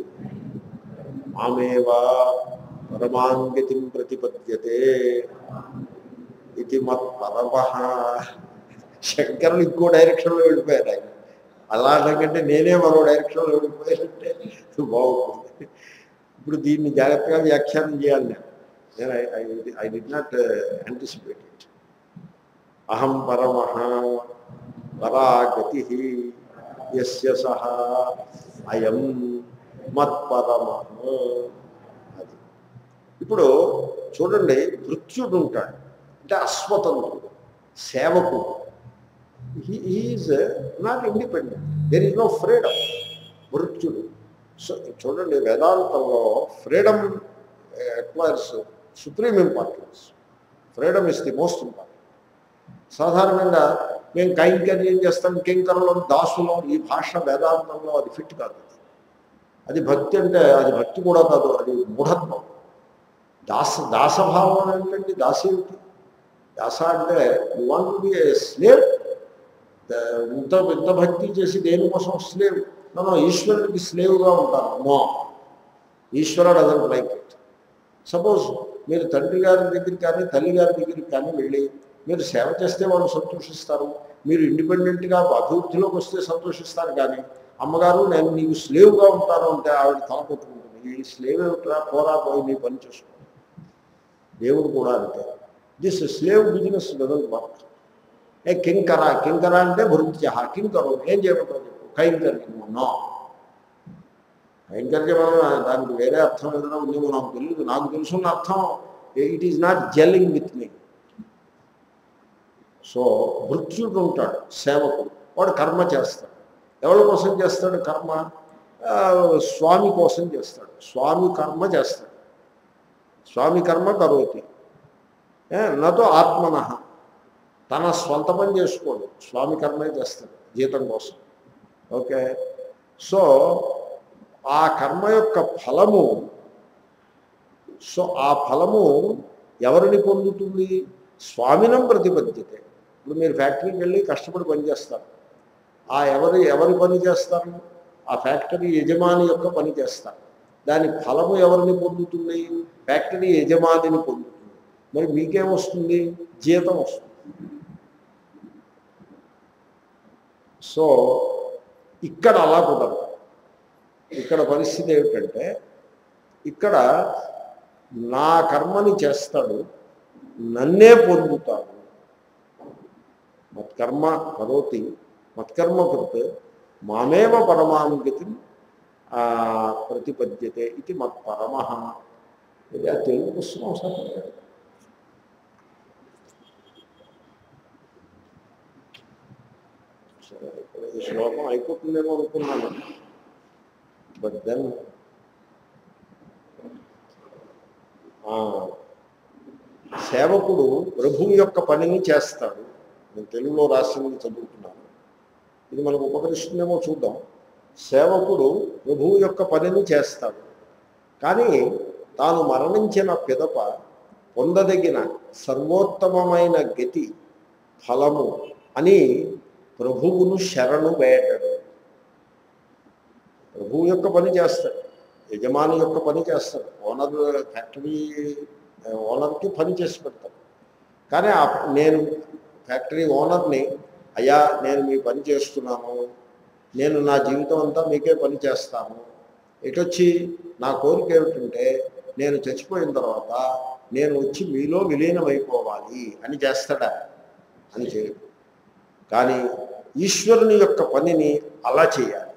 మామేవ పరమాంగతిం ప్రతిపద్యతే ఇది మత్పరమః. శంకరులు ఇంకో డైరెక్షన్లో వెళ్ళిపోయారు. ఆయన అలా అనకంటే నేనే మరో డైరెక్షన్లో వెళ్ళిపోయానంటే బాగుంటుంది. ఇప్పుడు దీన్ని జాగ్రత్తగా వ్యాఖ్యానం చేయాలి. నేను I did not anticipate it. అహం పరమః పరా గతి యస్య సహ అయం మత్పరమః. అది ఇప్పుడు చూడండి, భృత్యుడు ఉంటాడు అంటే అస్వతంత్రుడు, సేవకుడు. Is not independent. There is no freedom. భృత్యుడు. సో చూడండి, వేదాంతంలో freedom acquires supreme importance. Freedom is the most important. సాధారణంగా మేము కైంకర్యం చేస్తాం, కింకరులం, దాసులం, ఈ భాష వేదాంతంలో అది ఫిట్ కాదు. అది భక్తి అంటే అది భక్తి కూడా కాదు, అది మూఢత్వం. దాసభావం ఏంటండి? దాసి ఏమిటి? దాస అంటే you want to be a slave. ఇంత భక్తి చేసి దేనికోసం స్లేవ్? నో, ఈశ్వరుడికి స్లేవ్గా ఉంటాను. No, Ishwara doesn't like it. Suppose మీరు తండ్రి గారి దగ్గరికి కానీ తల్లి గారి దగ్గరికి కానీ వెళ్ళి మీరు సేవ చేస్తే వాళ్ళు సంతోషిస్తారు, మీరు ఇండిపెండెంట్గా అభివృద్ధిలోకి వస్తే సంతోషిస్తారు. కానీ అమ్మగారు నేను నీకు స్లేవ్గా ఉంటాను అంటే ఆవిడ తల కొట్టుకుంటుంది. ఈ స్లేవ్ ఏమిట్రా, పోరా పోయి నీ పని చేసుకో. దేవుడు కూడా అంటే this slave business doesn't work. ఏ కింకరా, కింకరా అంటే భృత్య, కింకరు ఏం చేయమంటారు చెప్పు, కైంకర్యము. నో, కైంకర్యం దానికి వేరే అర్థం ఏదైనా ఉందేమో నాకు తెలియదు. నాకు తెలుసున్న అర్థం it is not gelling with me. So భృత్యుడు ఉంటాడు సేవకుడు, వాడు కర్మ చేస్తాడు. ఎవరి కోసం చేస్తాడు కర్మ? స్వామి కోసం చేస్తాడు. స్వామి కర్మ చేస్తాడు. స్వామి కర్మ కరోతి నతో ఆత్మన. తన స్వంత పని చేసుకోడు, స్వామి కర్మే చేస్తాడు జీతం కోసం. ఓకే, సో ఆ కర్మ యొక్క ఫలము, సో ఆ ఫలము ఎవరిని పొందుతుంది? స్వామినం ప్రతిపద్యతే. ఇప్పుడు మీరు ఫ్యాక్టరీకి వెళ్ళి కష్టపడి పని చేస్తారు. ఆ ఎవరి పని చేస్తారు? ఆ ఫ్యాక్టరీ యజమాని యొక్క పని చేస్తారు. దాని ఫలము ఎవరిని పొందుతుంది? ఫ్యాక్టరీ యజమానిని పొందుతుంది. మరి మీకేమొస్తుంది? జీతం వస్తుంది. సో ఇక్కడ అలా కుదరదు. ఇక్కడ పరిస్థితి ఏమిటంటే, ఇక్కడ నా కర్మని చేస్తాడు, నన్నే పొందుతాడు. మత్కర్మ కరోతి మత్కర్మ కృత్ మామేవ పరమాం గతిం ప్రతిపద్యతే ఇది మత్పరమః. ఇది ఆ తెలుగు పుస్తకం సార్. సరే, ఈ శ్లోకం అయిపోతుందేమో అనుకున్నాను. బట్ దెన్ సేవకుడు ప్రభువు యొక్క పనిని చేస్తాడు. నేను తెలుగులో రాసింది చదువుతున్నాను, ఇది మనకు ఉపకరిస్తుందేమో చూద్దాం. సేవకుడు ప్రభువు యొక్క పనిని చేస్తాడు, కానీ తాను మరణించిన పిదప పొందదగిన సర్వోత్తమమైన గతి ఫలము అని ప్రభువును శరణు వేయడు. ప్రభువు యొక్క పని చేస్తాడు, యజమాని యొక్క పని చేస్తాడు. ఓనర్ ఫ్యాక్టరీ ఓనర్కి పని చేసి పెడతాడు. కానీ నేను ఫ్యాక్టరీ ఓనర్ని, అయ్యా నేను మీ పని చేస్తున్నాను, నేను నా జీవితం అంతా మీకే పని చేస్తాను, ఎటొచ్చి నా కోరిక ఏమిటంటే నేను చచ్చిపోయిన తర్వాత నేను వచ్చి మీలో విలీనమైపోవాలి అని చేస్తాడా? అని చేయడు. కానీ ఈశ్వరుని యొక్క పనిని అలా చేయాలి.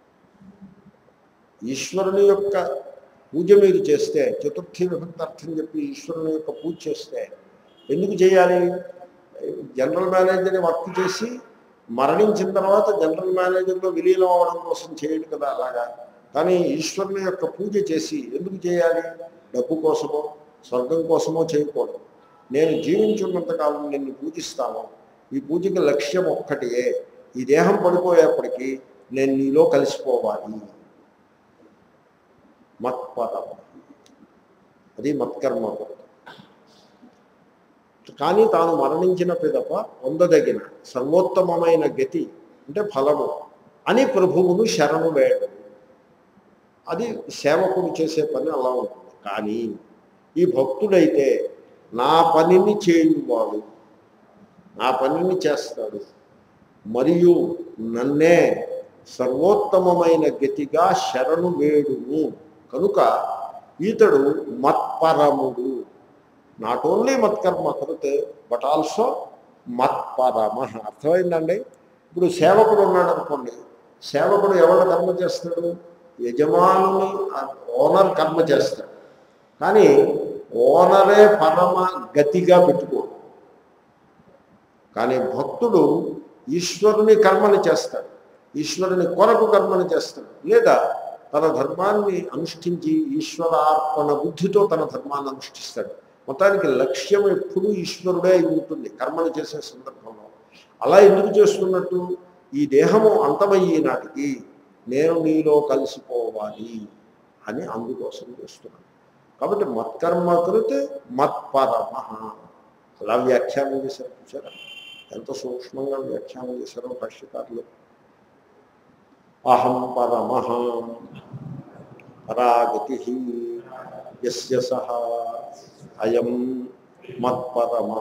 ఈశ్వరుని యొక్క పూజ మీరు చేస్తే, చతుర్థి విభక్తార్థం చెప్పి ఈశ్వరుని యొక్క పూజ చేస్తే ఎందుకు చేయాలి? జనరల్ మేనేజర్ని వర్క్ చేసి మరణించిన తర్వాత జనరల్ మేనేజర్లో విలీనం అవ్వడం కోసం చేయడు కదా అలాగా. కానీ ఈశ్వరుని యొక్క పూజ చేసి ఎందుకు చేయాలి? డబ్బు కోసమో స్వర్గం కోసమో చేయకూడదు. నేను జీవించున్నంతకాలం నిన్ను పూజిస్తాను, ఈ పూజకి లక్ష్యం ఒక్కటే, ఈ దేహం పడిపోయేప్పటికీ నేను నీలో కలిసిపోవాలి. మత్పరం, అది మత్కర్మ. కానీ తాను మరణించిన పిదప పొందదగిన సర్వోత్తమమైన గతి అంటే ఫలము అని ప్రభువును శరణు వేయడం. అది సేవకుడు చేసే పని అలా ఉంటుంది. కానీ ఈ భక్తుడైతే నా పనిని చేయువాడు, నా పనిని చేస్తాడు, మరియు నన్నే సర్వోత్తమమైన గతిగా శరణు వేడును. కనుక ఈతడు మత్పరముడు. నాట్ ఓన్లీ మత్కర్మ కృతే బట్ ఆల్సో మత్పరమ. అర్థమైందండి? ఇప్పుడు సేవకుడు ఉన్నాడు అనుకోండి, సేవకుడు ఎవరు కర్మ చేస్తాడు? యజమానుని ఓనర్ కర్మ చేస్తాడు. కానీ ఓనరే పరమ గతిగా పెట్టుకోడు. కానీ భక్తుడు ఈశ్వరుని కర్మని చేస్తాడు, ఈశ్వరుని కొరకు కర్మని చేస్తాడు, లేదా తన ధర్మాన్ని అనుష్ఠించి ఈశ్వరార్పణ బుద్ధితో తన ధర్మాన్ని అనుష్ఠిస్తాడు. మొత్తానికి లక్ష్యం ఎప్పుడూ ఈశ్వరుడే అయి ఉంటుంది కర్మను చేసే సందర్భంలో. అలా ఎందుకు చేస్తున్నట్టు? ఈ దేహము అంతమయ్యే నాటికి నేను నీలో కలిసిపోవాలి అని అందుకోసం చేస్తున్నాను. కాబట్టి మత్కర్మకృత్ మత్పరమ అలా వ్యాఖ్యానం చేశారు. చూసారా ఎంత సూక్ష్మంగా వ్యాఖ్యానం చేశారో భాష్యకారులు. అహం పరమ పరాగతి యస్య సహ అయం మత్పరమ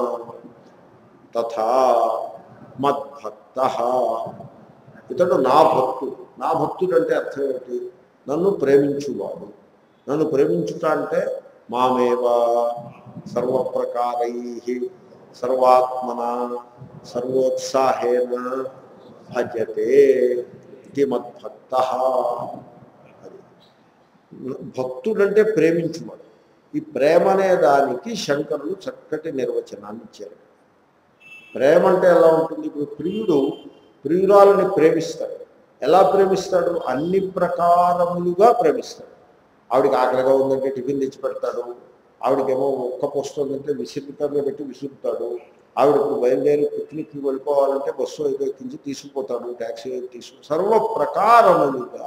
తథా మద్భక్తః. ఇతడు నా భక్తుడు. నా భక్తుడు అంటే అర్థం ఏమిటి? నన్ను ప్రేమించువాడు. నన్ను ప్రేమించుట అంటే మామేవ సర్వప్రకారై సర్వాత్మన సర్వోత్సాహేన భజతే ఇది మద్భక్తః. అది భక్తుడంటే ప్రేమించువాడు. ఈ ప్రేమ అనే దానికి శంకరులు చక్కటి నిర్వచనాన్ని ఇచ్చారు. ప్రేమ అంటే ఎలా ఉంటుంది? ఇప్పుడు ప్రియుడు ప్రియురాలని ప్రేమిస్తాడు. ఎలా ప్రేమిస్తాడు? అన్ని ప్రకారములుగా ప్రేమిస్తాడు. ఆవిడికి ఆకలిగా ఉందంటే టిఫిన్ తెచ్చి పెడతాడు. ఆవిడకేమో ఒక్క పోస్తుందంటే విసిరికర్లో పెట్టి విసురుతాడు. ఆవిడకు బయలుదేరి పిక్నిక్కి వెళ్ళిపోవాలంటే బస్సు ఏదో ఎక్కించి తీసుకుపోతాడు, ట్యాక్సీ సర్వ ప్రకారములుగా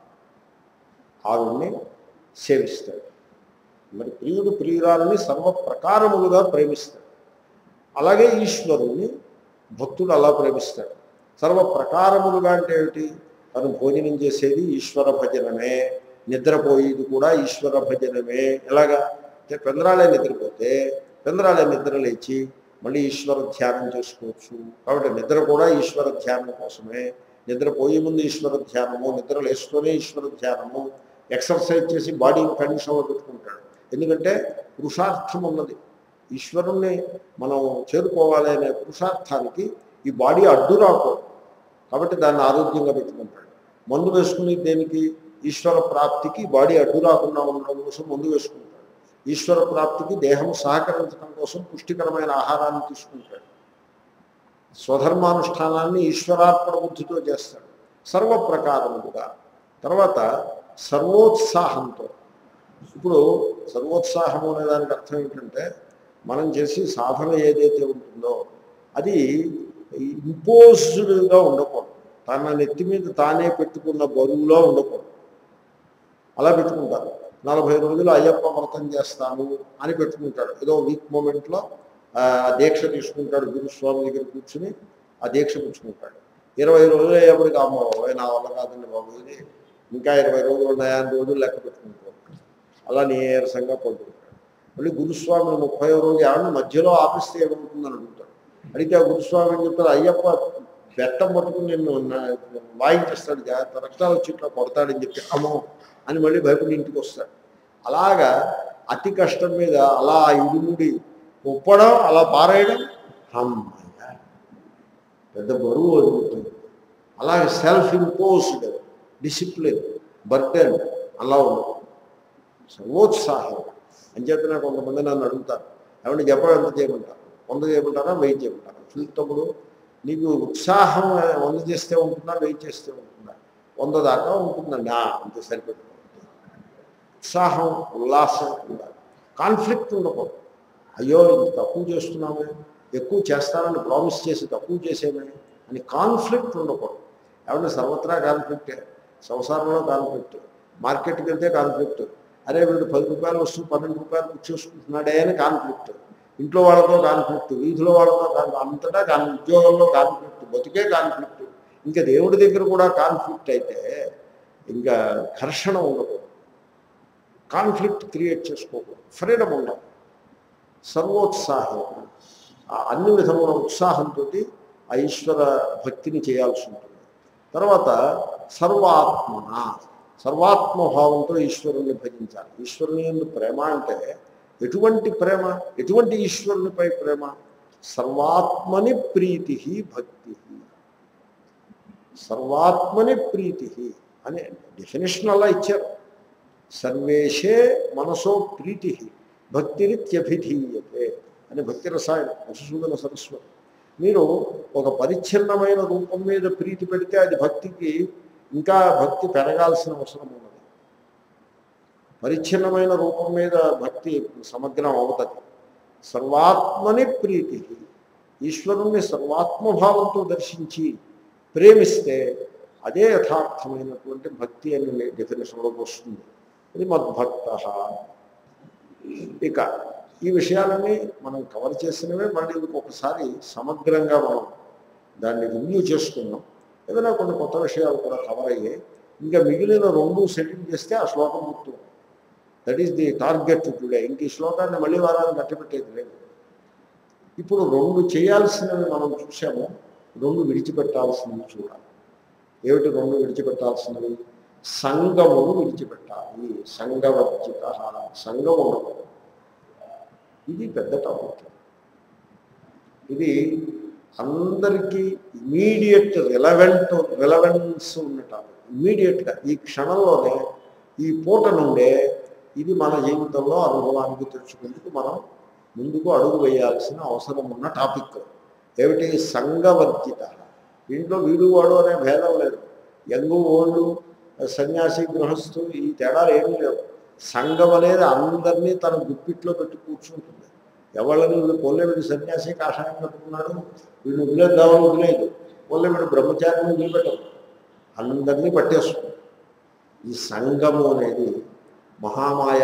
ఆవిడ్ని సేవిస్తాడు. మరి ప్రియుడు ప్రియురాలని సర్వ ప్రకారములుగా ప్రేమిస్తాడు. అలాగే ఈశ్వరుని భక్తుడు అలా ప్రేమిస్తాడు. సర్వ ప్రకారములుగా అంటే ఏమిటి? తను భోజనం చేసేది ఈశ్వర భజనమే, నిద్రపోయేది కూడా ఈశ్వర భజనమే. ఎలాగా? పెందరాలే నిద్రపోతే పెందరాలే నిద్ర లేచి మళ్ళీ ఈశ్వర ధ్యానం చేసుకోవచ్చు. కాబట్టి నిద్ర కూడా ఈశ్వర ధ్యానం కోసమే. నిద్రపోయే ముందు ఈశ్వర ధ్యానము, నిద్ర లేస్తూనే ఈశ్వర ధ్యానము. ఎక్సర్సైజ్ చేసి బాడీని కండిషన్లో పెట్టుకుంటాడు. ఎందుకంటే పురుషార్థం ఉన్నది. ఈశ్వరుణ్ణి మనం చేరుకోవాలి అనే పురుషార్థానికి ఈ బాడీ అడ్డు రాకూడదు. కాబట్టి దాన్ని ఆరోగ్యంగా పెట్టుకుంటాడు. మందు వేసుకుని దేనికి? ఈశ్వర ప్రాప్తికి బాడీ అడ్డు రాకుండా ఉండడం కోసం మందు వేసుకుంటాడు. ఈశ్వర ప్రాప్తికి దేహం సహకరించడం కోసం పుష్టికరమైన ఆహారాన్ని తీసుకుంటాడు. స్వధర్మానుష్ఠానాన్ని ఈశ్వరార్పణ బుద్ధితో చేస్తాడు సర్వ ప్రకారములుగా. తర్వాత సర్వోత్సాహంతో. ఇప్పుడు సర్వోత్సాహము అనే దానికి అర్థం ఏంటంటే మనం చేసి సాధన ఏదైతే ఉంటుందో అది ఇంపోజ్డ్గా ఉండకూడదు. తన నెత్తి మీద తానే పెట్టుకున్న బరువులో ఉండకూడదు. అలా పెట్టుకుంటారు. 40 రోజులు అయ్యప్ప వ్రతం చేస్తాను అని పెట్టుకుంటాడు. ఏదో వీక్ మూమెంట్లో దీక్ష తీసుకుంటాడు. గురుస్వామి దగ్గర కూర్చుని ఆ దీక్ష పుచ్చుకుంటాడు. 20 రోజులు అయ్యేప్పటికి అమ్మో నా వల్ల కాదండి బాబు, ఇంకా 20 రోజులు ఉన్నాయా అని రోజులు లెక్క పెట్టుకుంటాడు. అలా నీరసంగా పడుకుంటాడు. మళ్ళీ గురుస్వామిని 30వ రోజు ఏమన్నా మధ్యలో ఆపిస్తే ఏమవుతుందని అడుగుతాడు. అడిగితే ఆ గురుస్వామి అని చెప్తారు, అయ్యప్ప బెట్టం పట్టుకుని నిన్ను వాయించేస్తాడు, జాగ్రత్త రక్తాలు వచ్చి ఇట్లా కొడతాడని చెప్పి అమ్మో అని మళ్ళీ భయపడి ఇంటికి వస్తాడు. అలాగా అతి కష్టం మీద అలా ఇడుముడి ఉప్పడం, అలా పారేయడం, అమ్మయ్య పెద్ద బరువు వదులుతుంది. అలాగే సెల్ఫ్ ఇంపోజ్డ్ డిసిప్లిన్, బర్డెన్ అలా ఉండదు. సర్వోత్సాహం అంచేతనే కొంతమంది నన్ను అడుగుతారు, ఏమంటే జపం ఎంత చేయమంటారు? 100 చేయమంటారా, 1000 చేయమంటారా? చూస్తప్పుడు నీకు ఉత్సాహం 100 చేస్తే ఉంటుందా, 1000 చేస్తే ఉంటుందా? 100 దాకా ఉంటుందండి. అంతే సరిపెట్టుకోండి. ఉత్సాహం ఉల్లాసం ఉండాలి. కాన్ఫ్లిక్ట్ ఉండకూడదు. అయ్యో ఇంత తక్కువ చేస్తున్నామే, ఎక్కువ చేస్తానని ప్రామిస్ చేసి తక్కువ చేసేమే అని కాన్ఫ్లిక్ట్ ఉండకూడదు. ఏమంటే సర్వత్రా కాన్ఫ్లిక్టే. సంసారంలో కాన్ఫ్లిక్ట్, మార్కెట్కి వెళ్తే కాన్ఫ్లిక్ట్. అరే వీడు 10 రూపాయలు వస్తువు 12 రూపాయలు కూర్చోసుకుంటున్నాడే అని కాన్ఫ్లిక్ట్. ఇంట్లో వాళ్ళతో కాన్ఫ్లిక్ట్, వీధిలో వాళ్ళతో అంతటా ఉద్యోగంలో కాన్ఫ్లిక్ట్, బతికే కాన్ఫ్లిక్ట్. ఇంకా దేవుడి దగ్గర కూడా కాన్ఫ్లిక్ట్ అయితే ఇంకా ఘర్షణ ఉండకూడదు. కాన్ఫ్లిక్ట్ క్రియేట్ చేసుకోకూడదు. ఫ్రీడమ్ ఉండాలి. సర్వోత్సాహం, అన్ని విధముల ఉత్సాహంతో ఆ ఈశ్వర భక్తిని చేయాల్సి ఉంటుంది. తర్వాత సర్వాత్మన, సర్వాత్మభావంతో ఈశ్వరుణ్ణి భజించాలి. ఈశ్వరుని యందు ప్రేమ అంటే ఎటువంటి ప్రేమ? ఎటువంటి ఈశ్వరునిపై ప్రేమ? సర్వాత్మని ప్రీతి భక్తి. సర్వాత్మని ప్రీతి అనే డెఫినేషన్ అలా ఇచ్చారు. సర్వేషే మనసో ప్రీతి భక్తిరిత్యభిధీయతే అని భక్తి రసాయనం మధుసూదన సరస్వతి. మీరు ఒక పరిచ్ఛిన్నమైన రూపం మీద ప్రీతి పెడితే అది భక్తికి ఇంకా భక్తి పెరగాల్సిన అవసరం ఉన్నది. పరిచ్ఛిన్నమైన రూపం మీద భక్తి సమగ్రం అవుతుంది. సర్వాత్మని ప్రీతి, ఈశ్వరుణ్ణి సర్వాత్మభావంతో దర్శించి ప్రేమిస్తే అదే యథార్థమైనటువంటి భక్తి అనే డెఫినేషన్లోకి వస్తుంది. ఇది మద్భక్త. ఇక ఈ విషయాలన్నీ మనం కవర్ చేసినవే. మళ్ళీ ఇంకొకసారి సమగ్రంగా మనం దాన్ని రివ్యూ చేసుకున్నాం. ఏదైనా కొన్ని కొత్త విషయాలు కూడా కవర్ అయ్యాయి. ఇంకా మిగిలిన 2 సెటిల్ చేస్తే ఆ శ్లోకం గుర్తు. That is the target today. ఇంక ఈ శ్లోకాన్ని మళ్ళీ వారాన్ని కట్టబెట్టేది లేదు. ఇప్పుడు 2 చేయాల్సినవి మనం చూసాము, 2 విడిచిపెట్టాల్సినవి చూడాలి. ఏమిటి 2 విడిచిపెట్టాల్సినవి? సంగమును విడిచిపెట్టాలి. సంగవర్జిత. సంగం ఉండకూడదు. ఇది పెద్ద టాపిక్. ఇది అందరికీ ఇమీడియట్ రిలవెన్స్ ఉన్న టాపిక్. ఇమీడియట్గా ఈ క్షణంలోనే ఈ పూట నుండే ఇది మన జీవితంలో అనుభవానికి తెచ్చుకుందుకు మనం ముందుకు అడుగు వేయాల్సిన అవసరం ఉన్న టాపిక్. ఏమిటి? సంఘవర్జిత. దీంట్లో వీడు వాడు అనే భేదం లేదు. యంగు ఓల్డ్, సన్యాసి, గృహస్థు, ఈ తేడాలు ఏమీ లేవు. సంఘం అనేది అందరినీ తన గుప్పిట్లో పెట్టి కూర్చుంటుంది. ఎవళ్ళని వీడు వీడు సన్యాసి కాషాయం కట్టుకున్నాడు, వీడు వదిలేద్దామని వదిలేదు, వీడు బ్రహ్మచారిని వదిలిపెట్టదు, అందరినీ పట్టేస్తుంది. ఈ సంఘము అనేది మహామాయ.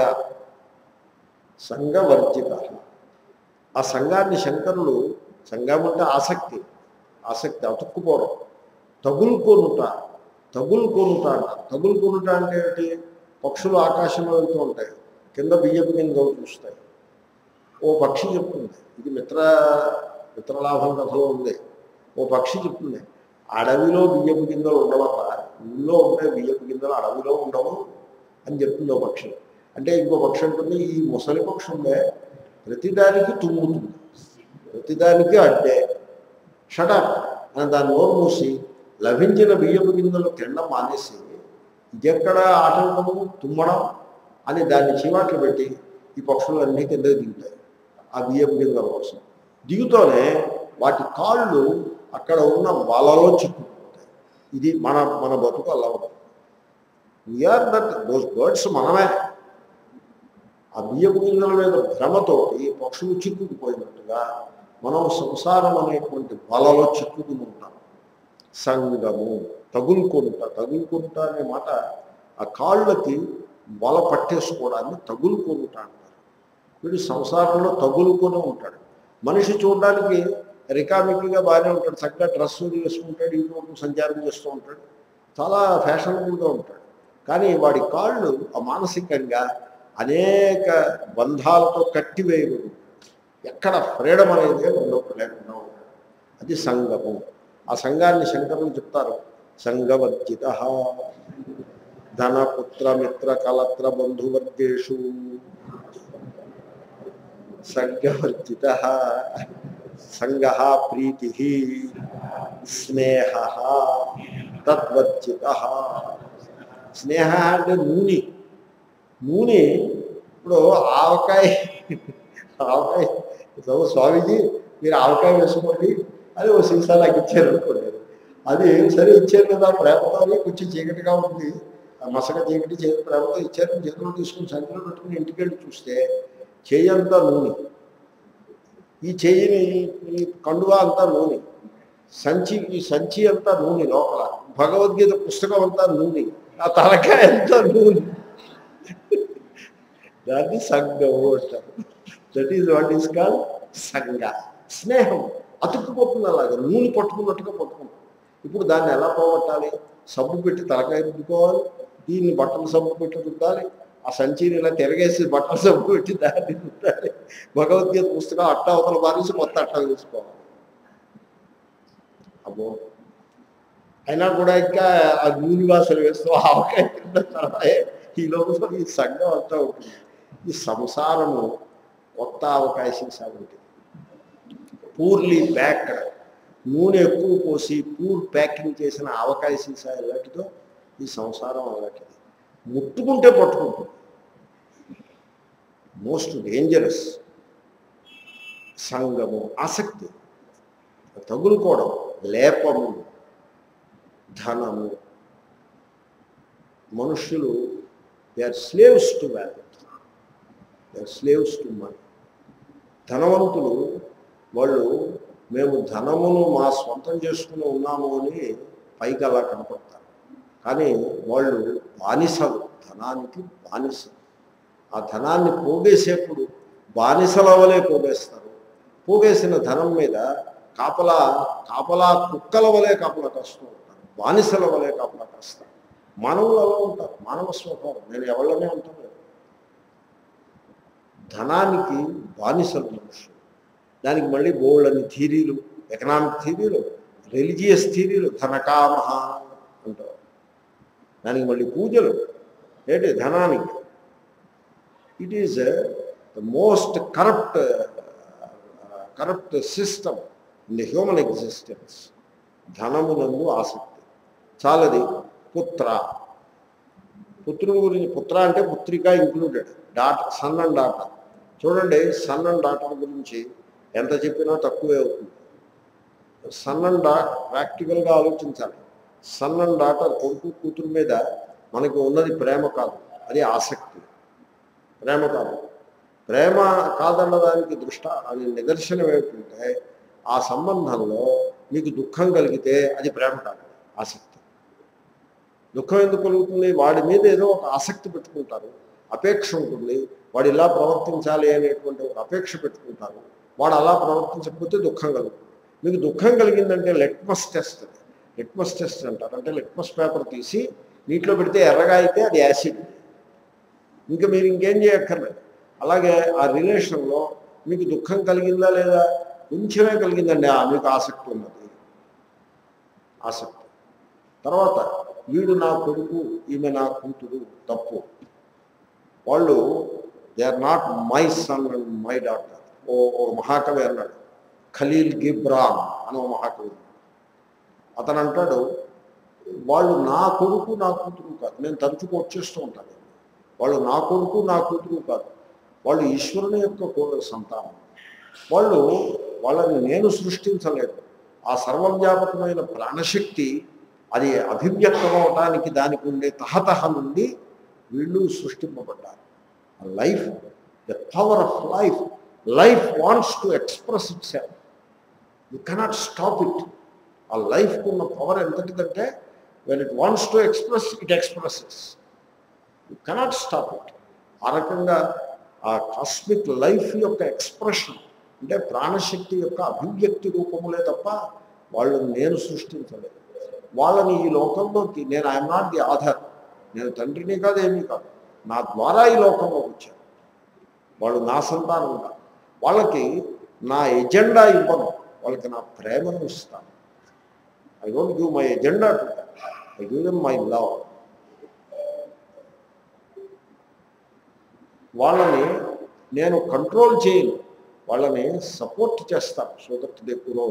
సంఘవర్జిత. ఆ సంఘాన్ని శంకరులు, సంఘం అంటే ఆసక్తి, అతుక్కుపోవడం, తగులుకొనుట అంటారు. తగులుకొనుట అంటే ఏంటి? పక్షులు ఆకాశంలో వెళ్తూ ఉంటాయి, కింద బియ్యపు గింజలు చూస్తాయి. ఓ పక్షి చెప్తుంది, ఇది మిత్రలాభం కథలో ఉంది. ఓ పక్షి చెప్తుంది, అడవిలో బియ్యపు గింజలు ఉండవట, ఊళ్ళో ఉంటే బియ్యపు గింజలు అడవిలో ఉండవు అని చెప్తుంది ఓ పక్షి. అంటే ఇంకో పక్షి ఉంటుంది, ఈ ముసలి పక్షి ఉందే ప్రతిదానికి తుమ్ముతుంది, ప్రతిదానికి అడ్డే, షటప్ అని దాన్ని నోరు మూసి లభించిన బియ్యపు గింజలు తినడం మానేసి ఇదెక్కడ ఆటంకము, తుమ్మడం అని దాన్ని చీవాట్లు పెట్టి ఈ పక్షులు అన్నీ కిందకి దిగుతాయి ఆ బియ్యపు గింజల కోసం. దిగుతూనే వాటి కాళ్ళు అక్కడ ఉన్న వలలో చిక్కుకుంటాయి. ఇది మన బతుకు అలా ఉంటుంది. వీఆర్ దోస్ బర్డ్స్ మనమే. ఆ బియ్యపు గింజల మీద భ్రమతోటి పక్షులు చిక్కుకుపోయినట్టుగా మనం సంసారం అనేటువంటి వలలో చిక్కుకుని ఉంటాం. సంగము, తగులుకొనుట అనే మాట ఆ కాళ్ళకి వల పట్టేసుకోవడాన్ని తగులుకొనుట అంటారు. వీడు సంసారంలో తగులుకొని ఉంటాడు. మనిషి చూడడానికి రికామిక్గా బాగానే ఉంటాడు, చక్కగా డ్రెస్సు వేసుకుంటాడు, ఇంట్లో సంచారం చేస్తూ ఉంటాడు, చాలా ఫ్యాషనబుల్గా ఉంటాడు. కానీ వాడి కాళ్ళు మానసికంగా అనేక బంధాలతో కట్టివేయబడి ఎక్కడ ఫ్రీడమ్ అనేది లేకుండా ఉంటాడు. అది సంగము. ఆ సంఘాన్ని శంకరులు చెప్తారు, సంఘవర్జిత. ధనపుత్ర మిత్ర కలత్ర బంధువర్గేషు సంఘవర్జిత. సంగ ప్రీతి స్నేహ తద్వర్జిత. స్నేహ అంటే నూనె. ఇప్పుడు ఆవకాయ స్వామీజీ మీరు ఆవకాయ వేసుకోండి అది ఓ సీసా నాకు ఇచ్చారు అనుకోండి. అది సరే ఇచ్చారు కదా, ప్రేమతో కొంచెం చీకటిగా ఉంది, మసక చీకటి ప్రేమతో ఇచ్చారు, చేతిలో తీసుకుని సంచిలో పెట్టుకుని ఇంటికి వెళ్ళి చూస్తే చెయ్యి అంతా నూనె, ఈ చెయ్యిని ఈ కండువా అంతా నూనె, ఈ సంచి అంతా నూనె, లోపల భగవద్గీత పుస్తకం అంతా నూనె, ఆ తలకాయ అంతా నూనె. దాన్ని సంఘము అంటారు. That is what is called sangha. స్నేహం అతుక్కుపోతుంది, అలాగే నూనె పట్టుకున్నట్టుగా పట్టుకుంటాం. ఇప్పుడు దాన్ని ఎలా పోగొట్టాలి? సబ్బు పెట్టి తలకాయ రుద్దుకోవాలి, దీన్ని బట్టల సబ్బు పెట్టి రుద్దాలి, ఆ సంచిని ఇలా తిరగేసి బట్టల సబ్బు పెట్టి దాన్ని రుద్దాలి, భగవద్గీత పుస్తకం అట్ట అవతల మారేసి మొత్తం అట్ట వేసుకోవాలి. అబ్బో, అయినా కూడా ఇంకా ఆ నూనె వాసన వేస్తూ ఆవకాయ తిన్న తర్వాత ఈ లోపల ఈ సంఘం అంతా ఉంటుంది. ఈ సంసారము కొత్త అవకాశం సాగుతుంది. పూర్లీ ప్యాక్డ్, నూనె ఎక్కువ పోసి పూర్ ప్యాకింగ్ చేసిన ఆవకాయ సీసా ఎలాంటిదో ఈ సంసారం అలాంటిది. ముట్టుకుంటే పట్టుకుంటుంది. Most dangerous. సంగము ఆసక్తి, తగులుకోవడం, లేపము, ధనము. మనుష్యులు they are slaves to value, they are slaves to money. ధనవంతులు వాళ్ళు మేము ధనమును మా స్వంతం చేసుకుని ఉన్నాము అని పైకి అలా కనపడతారు. కానీ వాళ్ళు బానిసలు, ధనానికి బానిసలు. ఆ ధనాన్ని పోగేసేప్పుడు బానిసల వలె పోగేస్తారు. పోగేసిన ధనం మీద కాపలా కాపలా కుక్కల వలె కాపలా కాస్తూ ఉంటారు, బానిసల వలె కాపలా కాస్తారు. మానవులు అలా ఉంటారు, మానవ స్వభావం. నేను ఎవరిలోనే ఉంటాను. ధనానికి బానిసలు మనుషులు. దానికి మళ్ళీ బోల్డని థీరీలు, ఎకనామిక్ థీరీలు, రిలీజియస్ థీరీలు, ధనకామహ అంటారు. దానికి మళ్ళీ పూజలు ఏంటి ధనానికి. It is the most corrupt system in the human existence. ధనమునందు ఆసక్తి చాలది. పుత్ర, పుత్రుని గురించి, పుత్ర అంటే పుత్రిక included, daughter, son and daughter. చూడండి, సన్ అండ్ డాటర్ గురించి ఎంత చెప్పినా తక్కువే అవుతుంది. సన్ అండ్ ప్రాక్టికల్గా ఆలోచించాలి. సన్ అండ్ డాటర్, కొడుకు కూతురు మీద మనకు ఉన్నది ప్రేమ కాదు, అది ఆసక్తి. ప్రేమ కాదు. ప్రేమ కాదన్నదానికి అది నిదర్శనం ఏమిటంటే, ఆ సంబంధంలో మీకు దుఃఖం కలిగితే అది ప్రేమ కాదు, ఆసక్తి. దుఃఖం ఎందుకు కలుగుతుంది? వాడి మీద ఏదో ఒక ఆసక్తి పెట్టుకుంటారు, అపేక్ష ఉంటుంది. వాడు ఇలా ప్రవర్తించాలి అనేటువంటి ఒక అపేక్ష పెట్టుకుంటారు. వాడు అలా ప్రవర్తించకపోతే దుఃఖం కలుగుతుంది. మీకు దుఃఖం కలిగిందంటే లిట్మస్ టెస్ట్, లిట్మస్ టెస్ట్ అంటారు. అంటే లిట్మస్ పేపర్ తీసి నీటిలో పెడితే ఎర్రగా అయితే అది యాసిడ్, ఇంకా మీరు ఇంకేం చేయక్కర్లేదు. అలాగే ఆ రిలేషన్లో మీకు దుఃఖం కలిగిందా లేదా, కొంచెమే కలిగిందండి, మీకు ఆసక్తి ఉన్నది, ఆసక్తి. తర్వాత వీడు నా కొడుకు, ఈమె నా కూతురు, తప్పు. వాళ్ళు they are not my son and my daughter. ఓ మహాకవి అన్నాడు, ఖలీల్ గిబ్రాన్ అని ఓ మహాకవి. అతను అంటాడు, వాళ్ళు నా కొడుకు నా కూతురు కాదు. నేను తరచుకు వచ్చేస్తూ ఉంటాను. వాళ్ళు నా కొడుకు నా కూతురు కాదు, వాళ్ళు ఈశ్వరుని యొక్క సంతానం. వాళ్ళని నేను సృష్టించలేదు. ఆ సర్వవ్యాపకమైన ప్రాణశక్తి అది అభివ్యక్తమవటానికి దానికి ఉండే తహతహ నుండి వీళ్ళు సృష్టింపబడ్డారు. Life, the power of life. Life wants to express itself. You cannot stop it. ఆ లైఫ్కు ఉన్న పవర్ ఎంతటిదంటే, when it wants to express, it expresses. You cannot stop it. ఆ రకంగా ఆ కాస్మిక్ లైఫ్ యొక్క ఎక్స్ప్రెషన్ అంటే ప్రాణశక్తి యొక్క అభివ్యక్తి రూపములే తప్ప వాళ్ళు నేను సృష్టించలేదు. వాళ్ళని ఈ లోకంలోకి, నేను ఐఎమ్ నాట్ ది ఆధార్, నేను తండ్రిని కాదు, ఏమీ కాదు, నా ద్వారా ఈ లోకంలోకి వచ్చారు. వాళ్ళు నా సంతానం కాదు. వాళ్ళకి నా ఎజెండా ఇవ్వను, వాళ్ళకి నా ప్రేమను ఇస్తాను. I don't give my agenda to them, I give them my love. వాళ్ళని నేను కంట్రోల్ చేయను, వాళ్ళని సపోర్ట్ చేస్తాను. So that they grow.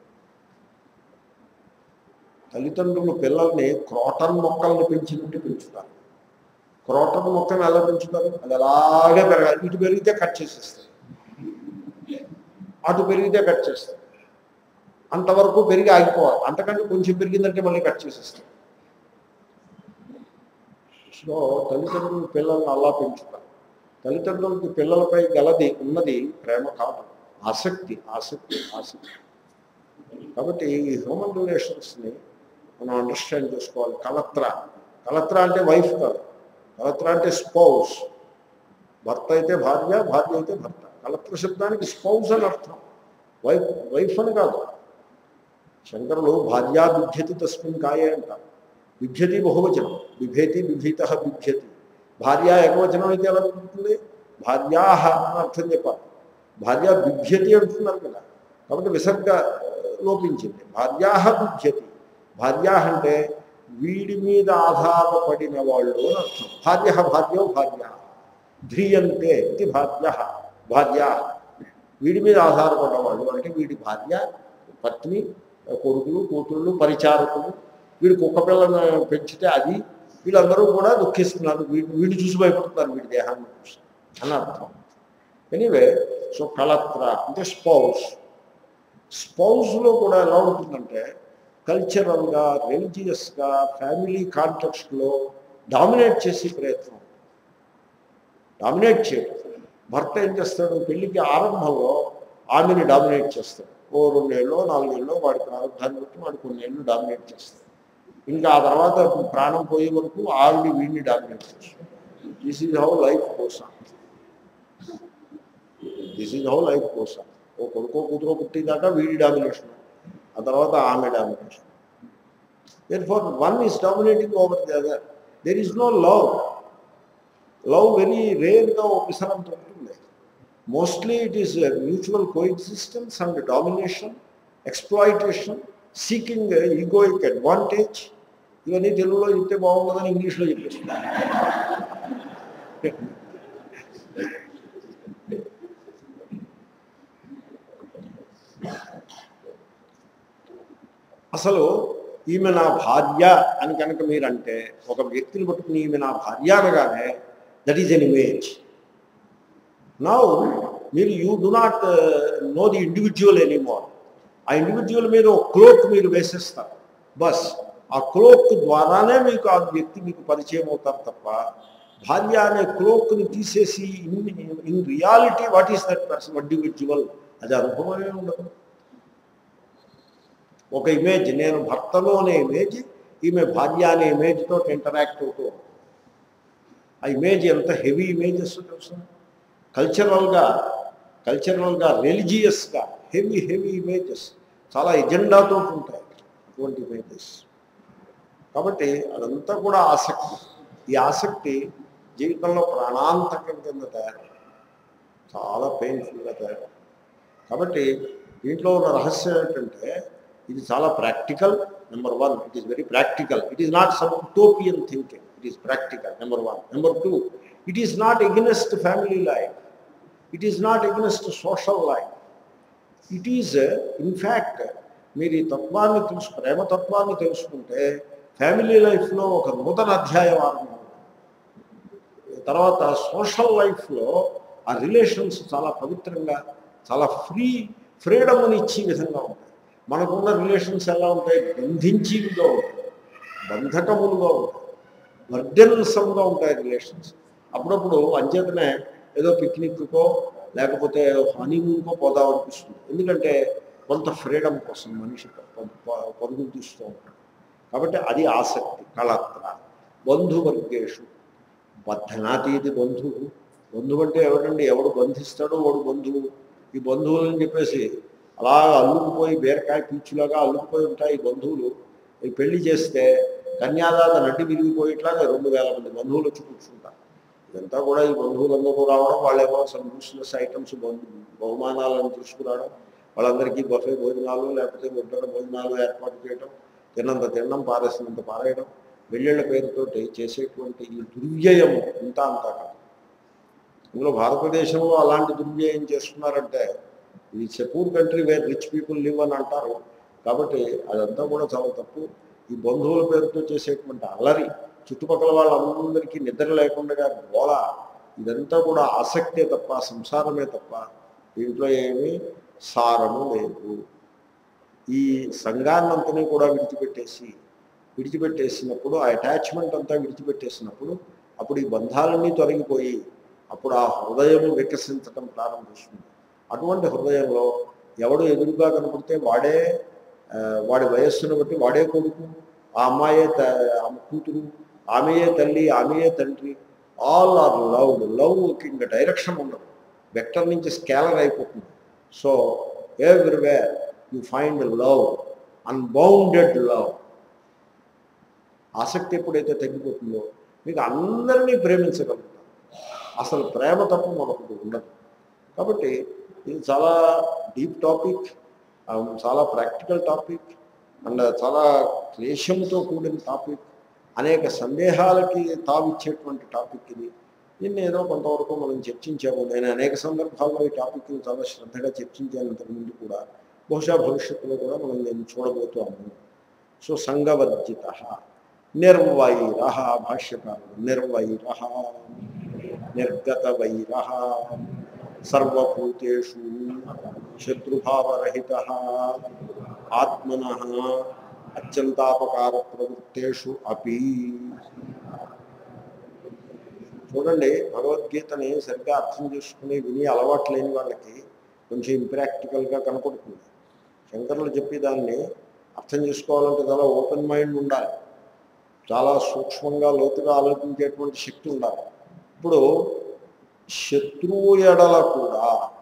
తల్లిదండ్రులు పిల్లల్ని క్రోటన్ మొక్కల్ని పెంచినట్టు పెంచుతారు. క్రోటన్ మొక్కను ఎలా పెంచుతారు? అది అలాగే పెరగాలి. ఇటు పెరిగితే కట్ చేసేస్తారు, అటు పెరిగితే కట్ చేస్తారు. అంతవరకు పెరిగి ఆగిపోవాలి. అంతకంటే కొంచెం పెరిగిందంటే మళ్ళీ కట్ చేసేస్తారు. సో తల్లిదండ్రులు పిల్లల్ని అలా పెంచుతారు. తల్లిదండ్రులకి పిల్లలపై ఉన్నది ప్రేమ కాదు, ఆసక్తి, ఆసక్తి, ఆసక్తి. కాబట్టి ఈ హ్యూమన్ రిలేషన్స్ని మనం అండర్స్టాండ్ చేసుకోవాలి. కలత్ర అంటే వైఫ్ కాదు, కలత్ర అంటే స్పౌస్. భర్త అయితే భార్య, భార్య అయితే భర్త. కలత్ర శబ్దానికి స్పౌస్ అని అర్థం, వైఫ్ అని కాదు. శంకరులు భార్యా బిభ్యతి తస్మిన్ కాయే అంటారు. బిభ్యతి బహువచనం, బిభేతి బిభీత బిభ్యతి. భార్య ఏకవచనం అయితే ఎలా ఉంటుంది? భార్యాహ అని అర్థం చెప్పాలి. భార్య బిభ్యతి అంటున్నారు కదా, కాబట్టి విసర్గ లోపించింది. భార్యాహ బిభ్యతి. భార్యాహ అంటే వీడి మీద ఆధారపడిన వాళ్ళు అని అర్థం. భార్య భార్యో భార్య, ధ్రియంతే ఇది భార్య. భార్య వీడి మీద ఆధారపడ్డవాళ్ళు అంటే వీడి భార్య, పత్ని, కొడుకులు, కూతుళ్ళు, పరిచారకులు. వీడి కుక్క పిల్లను పెంచితే అది, వీళ్ళందరూ కూడా దుఃఖిస్తున్నారు. వీడు చూసి భయపడుతున్నారు, వీడి దేహాన్ని చూసి అని అర్థం. ఎనీవే, సో కలత్ర అంటే స్పౌస్. స్పౌస్లో కూడా ఎలా ఉంటుందంటే, కల్చరల్గా, రిలీజియస్గా, ఫ్యామిలీ కాంటెక్స్ట్లో డామినేట్ చేసే ప్రయత్నం, డామినేట్ చేయడం. భర్త ఏం చేస్తాడు? పెళ్లికి ఆరంభంలో ఆమెని డామినేట్ చేస్తాడు. ఓ 2 ఏళ్ళో 4 ఏళ్ళో వాడికి ఆరంభాన్ని బట్టి వాడు కొన్ని ఏళ్ళు డామినేట్ చేస్తాడు. ఇంకా ఆ తర్వాత ప్రాణం పోయే వరకు ఆవిడ వీడిని డామినేట్ చేస్తుంది. This is how life goes on. This is how life goes on. ఓ కొడుకో కూతురో పుట్టిదాకా వీడి డామినేషన్, ఆ తర్వాత ఆమె domination. Therefore, one is dominating over the other. There is no love. Love very రేర్గా ఒకసారి ఉంటుంది. Mostly it is a mutual coexistence and domination, exploitation, seeking egoic advantage. ఇవన్నీ తెలుగులో చెప్తే బాగుంటుందని ఇంగ్లీష్లో చెప్పేస్తున్నారు. అసలు ఈమె నా భార్య అని కనుక మీరంటే, ఒక వ్యక్తిని పట్టుకుని ఈమె నా భార్య అనగానే that is an image. Now మీరు you do not know the individual anymore. ఆ ఇండివిజువల్ మీద ఒక క్లోక్ మీరు వేసేస్తారు. బస్ ఆ క్లోక్ ద్వారానే మీకు ఆ వ్యక్తి మీకు పరిచయం అవుతారు తప్ప, భార్య అనే క్లోక్ని తీసేసి in reality what is that person individual అది అనుభవమే ఉండదు. ఒక ఇమేజ్, నేను భర్తలో అనే ఇమేజ్, ఈమె భార్య అనే ఇమేజ్తో ఇంటరాక్ట్ అవుతూ, ఆ ఇమేజ్ ఎంత హెవీ ఇమేజెస్ తెలుసు. కల్చరల్గా రిలీజియస్గా హెవీ ఇమేజెస్, చాలా ఎజెండాతో ఉంటాయి అటువంటి ఇమేజెస్. కాబట్టి అదంతా కూడా ఆసక్తి. ఈ ఆసక్తి జీవితంలో ప్రాణాంతకం కింద తయారు, చాలా పెయిన్ఫుల్గా తయారు. కాబట్టి దీంట్లో ఉన్న రహస్యం ఏంటంటే, ఇది చాలా practical. Number one, it is very practical. It is not some utopian thinking, it is practical. Number one. Number two, it is not against family life, it is not against social life. It is in fact మీరు ఈ తత్వాన్ని ప్రేమతత్వాన్ని తెలుసుకుంటే ఫ్యామిలీ లైఫ్లో ఒక నూతన అధ్యాయం ఆరంభం. తర్వాత సోషల్ లైఫ్లో ఆ రిలేషన్స్ చాలా పవిత్రంగా, చాలా ఫ్రీడమ్ని ఇచ్చే విధంగా ఉంటాయి. మనకున్న రిలేషన్స్ ఎలా ఉంటాయి? బంధించేవిగా ఉంటాయి, బంధకములుగా ఉంటాయి, బర్డెన్సమ్గా ఉంటాయి రిలేషన్స్. అప్పుడప్పుడు అంచేతనే ఏదో పిక్నిక్కో లేకపోతే హనీమూన్కో పోదాం అనిపిస్తుంది. ఎందుకంటే కొంత ఫ్రీడమ్ కోసం మనిషి పరుగులు తీస్తూ ఉంటాడు. కాబట్టి అది ఆసక్తి. కళత్ర బంధువర్గేషు బద్ధనాతీతి బంధువు. బంధువు అంటే ఎవరండి? ఎవడు బంధిస్తాడో వాడు బంధువు. ఈ బంధువులని చెప్పేసి అలా అల్లుకుపోయి బీరకాయ పీచులాగా అల్లుకుపోయి ఉంటాయి ఈ బంధువులు. ఈ పెళ్లి చేస్తే కన్యాదాత నడ్డి విరిగిపోయేట్లాగా 2000 మంది బంధువులు వచ్చి కూర్చుంటారు. ఇదంతా కూడా ఈ బంధువులందరూ రావడం, వాళ్ళేమో యూస్లెస్ ఐటమ్స్ బహుమానాలను తీసుకురావడం, వాళ్ళందరికీ బఫే భోజనాలు లేకపోతే ముద్దల భోజనాలు ఏర్పాటు చేయడం, తిన్నంత తినడం, పారేసినంత పారేయడం, వెళ్ళిళ్ళ పేరుతోటి చేసేటువంటి ఈ దుర్వ్యయం ఇంత అంతా కాదు. ఇందులో భారతదేశంలో అలాంటి దుర్వ్యయం చేస్తున్నారంటే, it's a poor country where rich people live అని అంటారు. కాబట్టి అదంతా కూడా చాలా తప్పు. ఈ బంధువుల పేరుతో చేసేటువంటి అల్లరి, చుట్టుపక్కల వాళ్ళందరికీ నిద్ర లేకుండా గోళ, ఇదంతా కూడా ఆసక్తే తప్ప సంసారమే తప్ప దీంట్లో ఏమీ సారము లేదు. ఈ సంఘాన్నంతని కూడా విడిచిపెట్టేసినప్పుడు, ఆ అటాచ్మెంట్ అంతా విడిచిపెట్టేసినప్పుడు, అప్పుడు ఈ బంధాలన్నీ తొలగిపోయి అప్పుడు ఆ హృదయం వికసించడం ప్రారంభిస్తుంది. అటువంటి హృదయంలో ఎవడు ఎదురుగా కనపడితే వాడి వయస్సును బట్టి వాడే కొడుకు, ఆ అమ్మాయే కూతురు, ఆమెయే తల్లి, ఆమెయే తండ్రి, ఆల్ ఆర్ లవ్డ్. లవ్కి ఇంకా డైరెక్షన్ ఉండదు, వెక్టర్ నుంచి స్కేలర్ అయిపోతుంది. So everywhere you find love, unbounded love. ఆసక్తి ఎప్పుడైతే తగ్గిపోతుందో మీకు అందరినీ ప్రేమించగలుగుతారు. అసలు ప్రేమ తప్ప మరొకటి ఉండదు. కాబట్టి ఇది చాలా డీప్ టాపిక్, చాలా ప్రాక్టికల్ టాపిక్, అండ్ చాలా క్లేశంతో కూడిన టాపిక్, అనేక సందేహాలకి తావిచ్చేటువంటి టాపిక్ ఇది. దీన్ని ఏదో కొంతవరకు మనం చర్చించాము. నేను అనేక సందర్భాల్లో ఈ టాపిక్ని చాలా శ్రద్ధగా చర్చించాను ఇంతకుముందు కూడా, బహుశా భవిష్యత్తులో కూడా మనం నేను చూడబోతున్నాము. సో సంగవర్జిత నిర్వైర, భాష్యకారుడు నిర్వైర, నిర్గత వైర, సర్వభూతేషు శత్రుభావరహిత, ఆత్మన అత్యంతాపకార ప్రవృత్తేషు అపి. చూడండి, భగవద్గీతని సరిగ్గా అర్థం చేసుకుని విని అలవాటు లేని వాళ్ళకి కొంచెం ఇంప్రాక్టికల్గా కనపడుతుంది. శంకరులు చెప్పి దాన్ని అర్థం చేసుకోవాలంటే చాలా ఓపెన్ మైండ్ ఉండాలి. చాలా సూక్ష్మంగా లోతుగా ఆలోచించేటువంటి శక్తి ఉండాలి. ఇప్పుడు శత్రువు ఎడల కూడా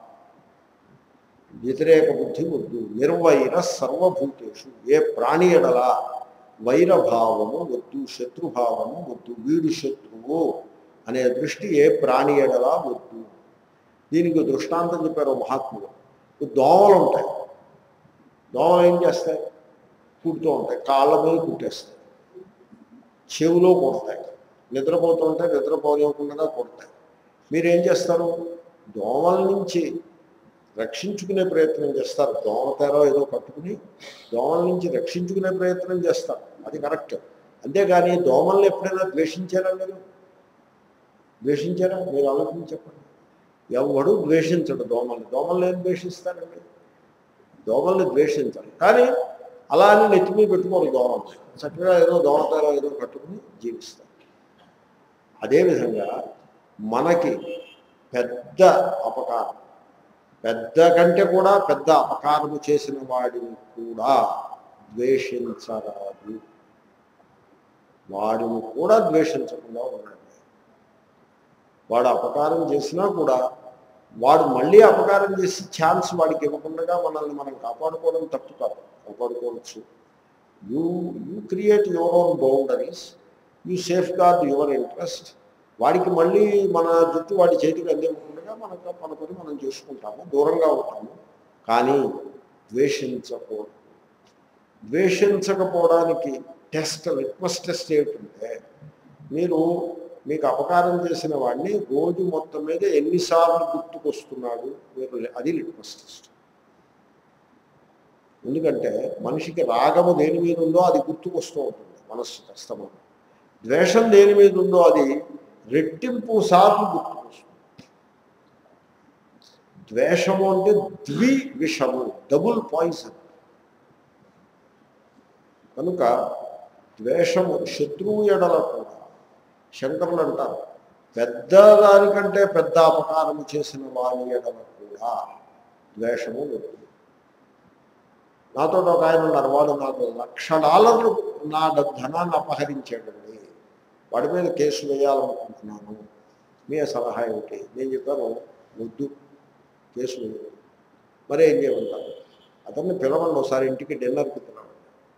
వ్యతిరేక బుద్ధి వద్దు. నిర్వైర సర్వభూతేషు, ఏ ప్రాణి ఎడల వైరభావము వద్దు, శత్రుభావము వద్దు. వీడు శత్రువు అనే దృష్టి ఏ ప్రాణి ఎడల వద్దు. దీనికి దృష్టాంతం చెప్పారు మహాత్ములు. దోమలు ఉంటాయి. దోమలు ఏం చేస్తాయి? కుడుతూ ఉంటాయి, కాళ్ళ మీద కుట్టేస్తాయి, చెవులో కొడతాయి, నిద్రపోతూ ఉంటాయి, నిద్రపోలేకుండా కొడతాయి. మీరేం చేస్తారు? దోమల నుంచి రక్షించుకునే ప్రయత్నం చేస్తారు. దోమతెర ఏదో కట్టుకుని దోమల నుంచి రక్షించుకునే ప్రయత్నం చేస్తారు. అది కరెక్ట్. అంతేగాని దోమల్ని ఎప్పుడైనా ద్వేషించారా మీరు? ద్వేషించారా? మీరు ఆలోచించి చెప్పండి. ఎవడు ద్వేషించడు దోమల్ని. దోమల్ని ఏం ద్వేషిస్తారండి? దోమల్ని ద్వేషించాలి, కానీ అలా అని నెత్తిమీ పెట్టుకోరు. దోమల్ని చక్కగా ఏదో దోమతెర ఏదో కట్టుకుని జీవిస్తారు. అదేవిధంగా మనకి పెద్ద అపకారం, పెద్ద కంటే కూడా పెద్ద అపకారము చేసిన వాడిని కూడా ద్వేషించరాదు. వాడిని కూడా ద్వేషించకుండా ఉండండి. వాడు అపకారం చేసినా కూడా వాడు మళ్ళీ అపకారం చేసి ఛాన్స్ వాడికి ఇవ్వకుండా మనల్ని మనం కాపాడుకోవడం తప్పు కాదు, కాపాడుకోవచ్చు. You create your own boundaries, you safeguard your interest. వాడికి మళ్ళీ మన జుట్టు వాడి చేతికి అందివ్వకుండా మనకు మన పని మనం చేసుకుంటాము, దూరంగా ఉంటాము. కానీ ద్వేషించకూడదు. ద్వేషించకపోవడానికి లిట్మస్ టెస్ట్ ఏమిటంటే, మీకు అపకారం చేసిన వాడిని రోజు మొత్తం మీద ఎన్నిసార్లు గుర్తుకొస్తున్నాడు మీరు, అది లిట్మస్ టెస్ట్. ఎందుకంటే మనిషికి రాగము దేని మీద ఉందో అది గుర్తుకొస్తూ ఉంటుంది మనస్సు కష్టమో. ద్వేషం దేని మీద ఉందో అది రెట్టింపు సార్లు గుర్తుకొస్తుంది. ద్వేషము అంటే ద్వివిషము, డబుల్ పాయిజన్. కనుక ద్వేషము శత్రువు ఎడల కూడా శంకరులు అంటారు, పెద్దదానికంటే పెద్ద అపకారము చేసిన వారి ఎడల కూడా ద్వేషము వద్దు. నాతో ఒక ఆయన ఉన్నారు, వాడు నాకు $1,00,000 నా ధనాన్ని అపహరించాడండి, వాడి మీద కేసు వేయాలనుకుంటున్నాను, మీ సలహా ఏమిటి? నేను చెప్పాను, వద్దు, కేసు వేయదు. మరి ఏం చేయమంటారు? అతన్ని పిలవండి, ఒకసారి ఇంటికి డిన్నర్కి పిలవండి.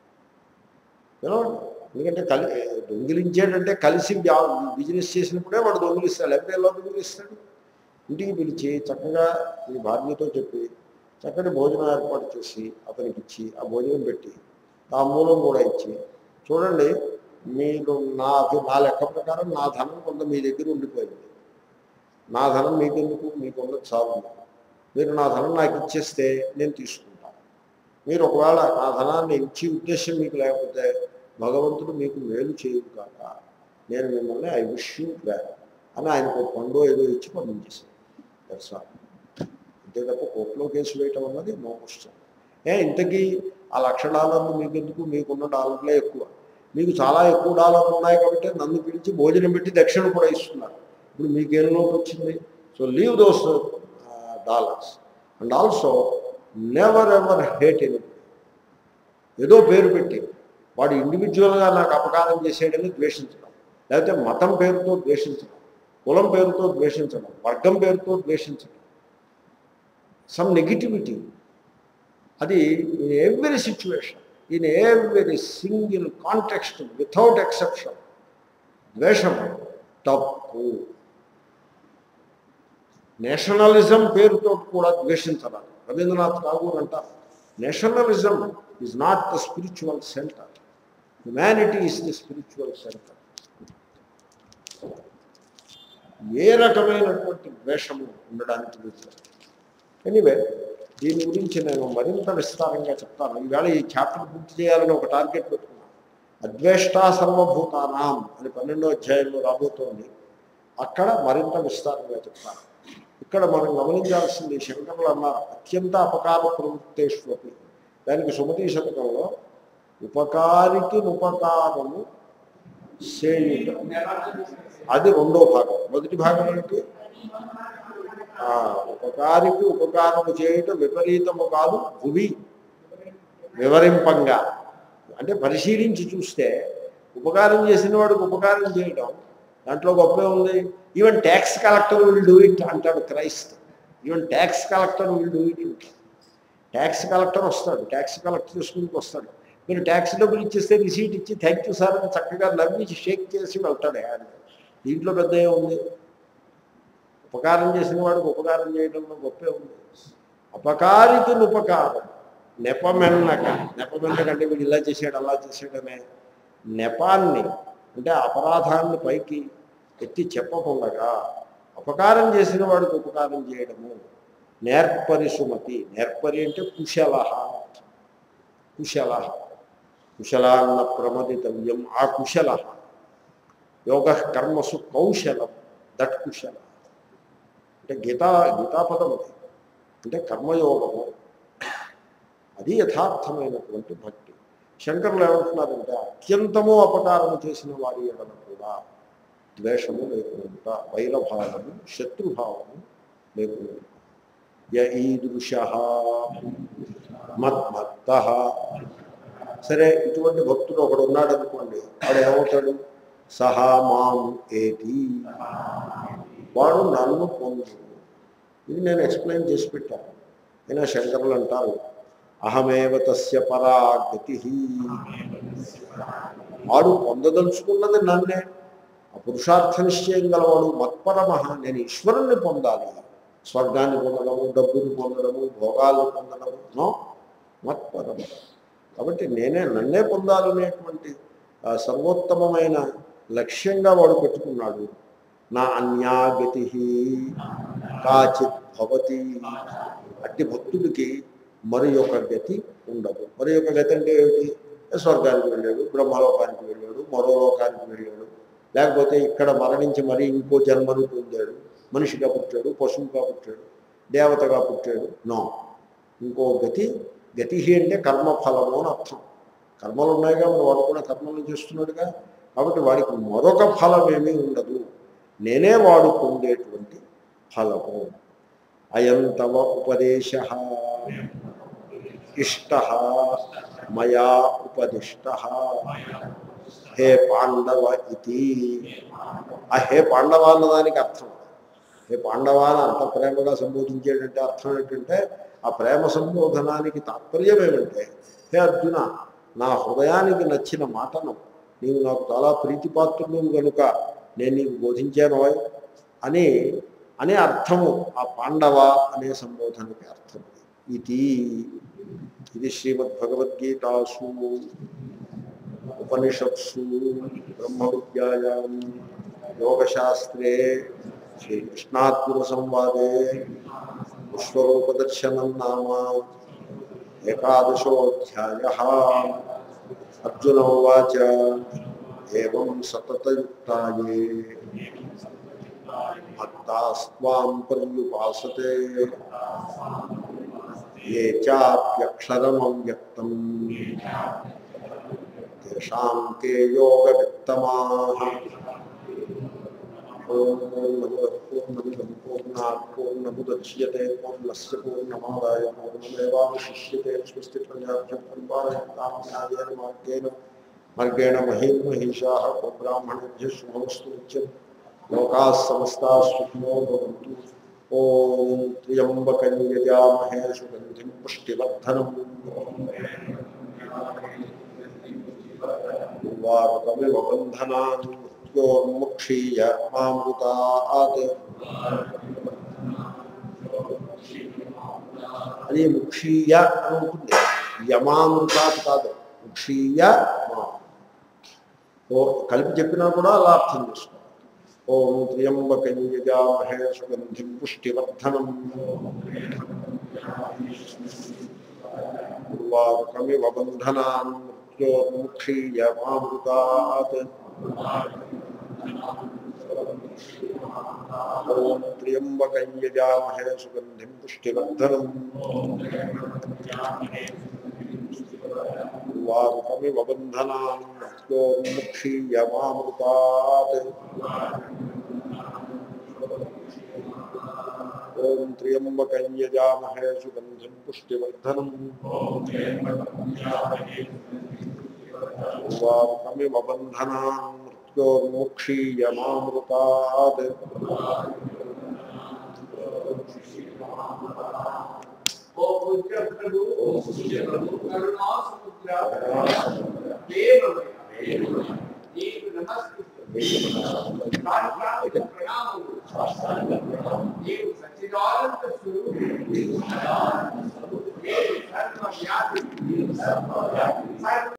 ఎందుకంటే దొంగిలించేటంటే కలిసి బిజినెస్ చేసినప్పుడే వాడు దొంగిలిస్తాడు, లేకపోతే ఎలా దొంగిలిస్తాడు? ఇంటికి పిలిచి చక్కగా మీ భార్యతో చెప్పి చక్కటి భోజనం ఏర్పాటు చేసి అతనికి ఇచ్చి, ఆ భోజనం పెట్టి తాంబూలం కూడా ఇచ్చి, చూడండి మీరు నా లెక్క ప్రకారం నా ధనం కొంత మీ దగ్గర ఉండిపోయింది, నా ధనం మీకెందుకు, మీకున్నది చాలు, మీరు నా ధనం నాకు ఇచ్చేస్తే నేను తీసుకుంటాను. మీరు ఒకవేళ నా ధనాన్ని ఇచ్చే ఉద్దేశం మీకు లేకపోతే భగవంతుడు మీకు మేలు చేయదు కాక నేను మిమ్మల్ని ఐ విష్ యూ వెల్ అని ఆయనకు పండు ఏదో ఇచ్చి పంపించేశాను. That's all. అంతే తప్ప కోర్టులో కేసు వేయటం అన్నది నో క్వశ్చన్. ఇంతకీ ఆ $1,00,000 మీకెందుకు, మీకున్న డాలర్లే ఎక్కువ, మీకు చాలా ఎక్కువ డాలర్లు ఉన్నాయి కాబట్టి నన్ను పిలిచి భోజనం పెట్టి దక్షిణ కూడా ఇస్తున్నారు. ఇప్పుడు మీకేం లోటు వచ్చింది? So leave those dollars and also never ever hate any. ఏదో పేరు పెట్టి వాడు ఇండివిజువల్గా నాకు అపకారం చేసేయడని ద్వేషించడం, లేకపోతే మతం పేరుతో ద్వేషించడం, కులం పేరుతో ద్వేషించడం, వర్గం పేరుతో ద్వేషించడం, సమ్ నెగిటివిటీ, అది in every situation, in every single context without exception ద్వేషం తప్పు. నేషనలిజం పేరుతో కూడా ద్వేషించాలి. రవీంద్రనాథ్ ఠాగూర్ అంటారు, nationalism is not the spiritual centre, humanity is the spiritual centre. ఏ రకమైనటువంటి ద్వేషము ఉండడానికి లేదు. ఎనీవే, దీని గురించి నేను మరింత విస్తారంగా చెప్తాను. ఈవేళ ఈ చాప్టర్ పూర్తి చేయాలని ఒక టార్గెట్ పెట్టుకున్నాను. అద్వేష్టా సర్వభూతానాం అని 12వ అధ్యాయంలో రాబోతోంది. అక్కడ మరింత విస్తారంగా చెప్తాను. ఇక్కడ మనం గమనించాల్సింది, శంకరులు అన్నారు అత్యంత అపకార ప్రవృత్తేష్వపి. దానికి సుమతి శతకంలో ఉపకారికి ఉపకారము చేయుట, అది 2వ భాగం. మొదటి భాగం ఏంటి? ఉపకారికి ఉపకారము చేయుట విపరీతము కాదు, భువి వివరింపంగా. అంటే పరిశీలించి చూస్తే ఉపకారం చేసిన వాడికి ఉపకారం చేయడం దాంట్లో గొప్పే ఉంది. Even tax collector will do it అంటాడు Christ. Even tax collector will do it అంటాడు. ట్యాక్స్ కలెక్టర్ వస్తాడు, ట్యాక్స్ కలెక్టర్ స్కూల్కి వస్తాడు, మీరు ట్యాక్స్ డబ్బులు ఇచ్చేస్తే రిసీట్ ఇచ్చి థ్యాంక్ యూ సార్ అని చక్కగా నవ్వి షేక్ చేసి వెళ్తాడు. దీంట్లో పెద్ద ఏముంది? ఉపకారం చేసిన వాడికి ఉపకారం చేయడంలో గొప్పే ఉంది. అపకారికి ఉపకారం నెపమెన్నక. నెపమెన్నక అంటే వీడు ఇలా చేశాడు అలా చేశాడనే నెపాన్ని అంటే అపరాధాన్ని పైకి ఎత్తి చెప్పకుండా అపకారం చేసిన వాడికి ఉపకారం చేయడము నేర్పరి సుమతి. నేర్పరి అంటే కుశల. కుశల కుశలాన్న ప్రమదితవ్యం. ఆ కుశల యోగ కర్మసు కౌశలం. దట్ కుశల అంటే గీతాపదం అది. అంటే కర్మయోగము అది యథార్థమైనటువంటి భక్తి. శంకరులు ఏమంటున్నారంటే అత్యంతము అపకారము చేసిన వారి ఎడల కూడా ద్వేషము లేకుండా, వైరభావము శత్రుభావము లేకుండా. ఈదృశ మద్భక్త. సరే, ఇటువంటి భక్తుడు ఒకడు ఉన్నాడు అనుకోండి, వాడు ఏమవుతాడు? సహా మాం ఏతి, వాడు నన్ను పొందు. ఇది నేను ఎక్స్ప్లెయిన్ చేసి పెట్టాను. అయినా శంకరులు అంటారు అహమేవ తస్య పరాగతి. వాడు పొందదలుచుకున్నది నన్నే. ఆ పురుషార్థ నిశ్చయం గలవాడు మత్పరమహ. నేను ఈశ్వరుణ్ణి పొందాలి. స్వర్గాన్ని పొందడము, డబ్బుని పొందడము, భోగాలు పొందడము నో, మత్పరమ. కాబట్టి నన్నే పొందాలనేటువంటి సర్వోత్తమమైన లక్ష్యంగా వాడు పెట్టుకున్నాడు. నా అన్యాగతి కాచిత్ భవతి. అట్టి భక్తుడికి మరి ఒక గతి ఉండదు. మరి ఒక గతి అంటే ఏమిటి? స్వర్గానికి వెళ్ళాడు, బ్రహ్మలోకానికి వెళ్ళాడు, మరో లోకానికి వెళ్ళాడు, లేకపోతే ఇక్కడ మరణించి మరి ఇంకో జన్మను పొందాడు, మనిషిగా పుట్టాడు, పశువుగా పుట్టాడు, దేవతగా పుట్టాడు. నో, ఇంకో గతి. గతి అంటే కర్మఫలము అని అర్థం. కర్మలు ఉన్నాయిగా, మరి వాడు కూడా కర్మలు చేస్తున్నాడుగా. కాబట్టి వాడికి మరొక ఫలం ఏమీ ఉండదు. నేనే వాడు పొందేటువంటి ఫలము. అయం తవ ఉపదేశ ఇష్ట మయా ఉపదిష్ట హే పాండవ ఇది. ఆ హే పాండవ అన్నదానికి అర్థం, హే పాండవ అని అంత ప్రేమగా సంబోధించేటంటే అర్థం ఏంటంటే, ఆ ప్రేమ సంబోధనానికి తాత్పర్యం ఏమంటే, హే అర్జున, నా హృదయానికి నచ్చిన మాటను నీవు నాకు చాలా ప్రీతిపాత్రుడు కనుక నేను నీకు బోధించాను అనే అర్థము ఆ పాండవ అనే సంబోధనకి అర్థం. ఇది శ్రీమద్భగవద్గీతాసు ఉపనిషత్సు బ్రహ్మ విద్యాయాం యోగశాస్త్రే శ్రీకృష్ణార్జున సంవాదే విశ్వరూపదర్శనం నామ ఏకాదశోऽధ్యాయः. అర్జున ఉవాచ ఏవం సతతయుక్తాయే భక్తాస్త్వాం పర్యుపాసతే ఏ చాప్యక్షరమవ్యక్తం తేషాం తే యోగవిత్తమాః. పూర్ణమిదం పూర్ణాత్ పూర్ణముదచ్యతే పూర్ణస్య పూర్ణమాదాయ పూర్ణమేవావశిష్యతే. స్వస్తి ప్రజాభ్యః పరిపాలయంతాం న్యాయేన మార్గేణ మహీం మహిషాః. బ్రాహ్మణేభ్యः శుభమస్తు నిత్యం. లోకాः సమస్తాः సుఖినో భవంతు. ఓం త్ర్యంబకం యజామహే సుగంధిం పుష్టివర్ధనం. ఉర్వారుకమివ బంధనాన్ మృత్యోర్ముక్షీయ మామృతాత్. అది ముక్షీయ అని ఉంటుంది, యమామృతాత్ కాదు, ముక్షీయ. కలిపి చెప్పినా కూడా అలా అర్థం చేసుకోవాలి. ఓం త్ర్యంబకం యజామహే సుగంధిం పుష్టివర్ధనం. ఉర్వారుకమివ బంధనాన్ మృత్యోర్ముక్షీయ మామృతాత్. ఓం త్ర్యంబకం యజామహే సుగంధిం పుష్టివర్ధనం. ఉర్వారుకమివ బంధనాన్ మృత్యోర్ముక్షీయ మామృతాత్. ఓం త్ర్యంబకం యజామహే సుగంధిం పుష్టివర్ధనం. ఉర్వారుకమివ బంధనాన్ మృత్యోర్ముక్షీయమామృతాత్. ఓ పూజ్య ప్రభు కరుణా సముద్ర దేవమయ నీకు నమస్కరిస్తున్నాను. ప్రణామములు. నీవు సచ్చిదానంద స్వరూపుడు. నీవు సర్వవ్యాపి.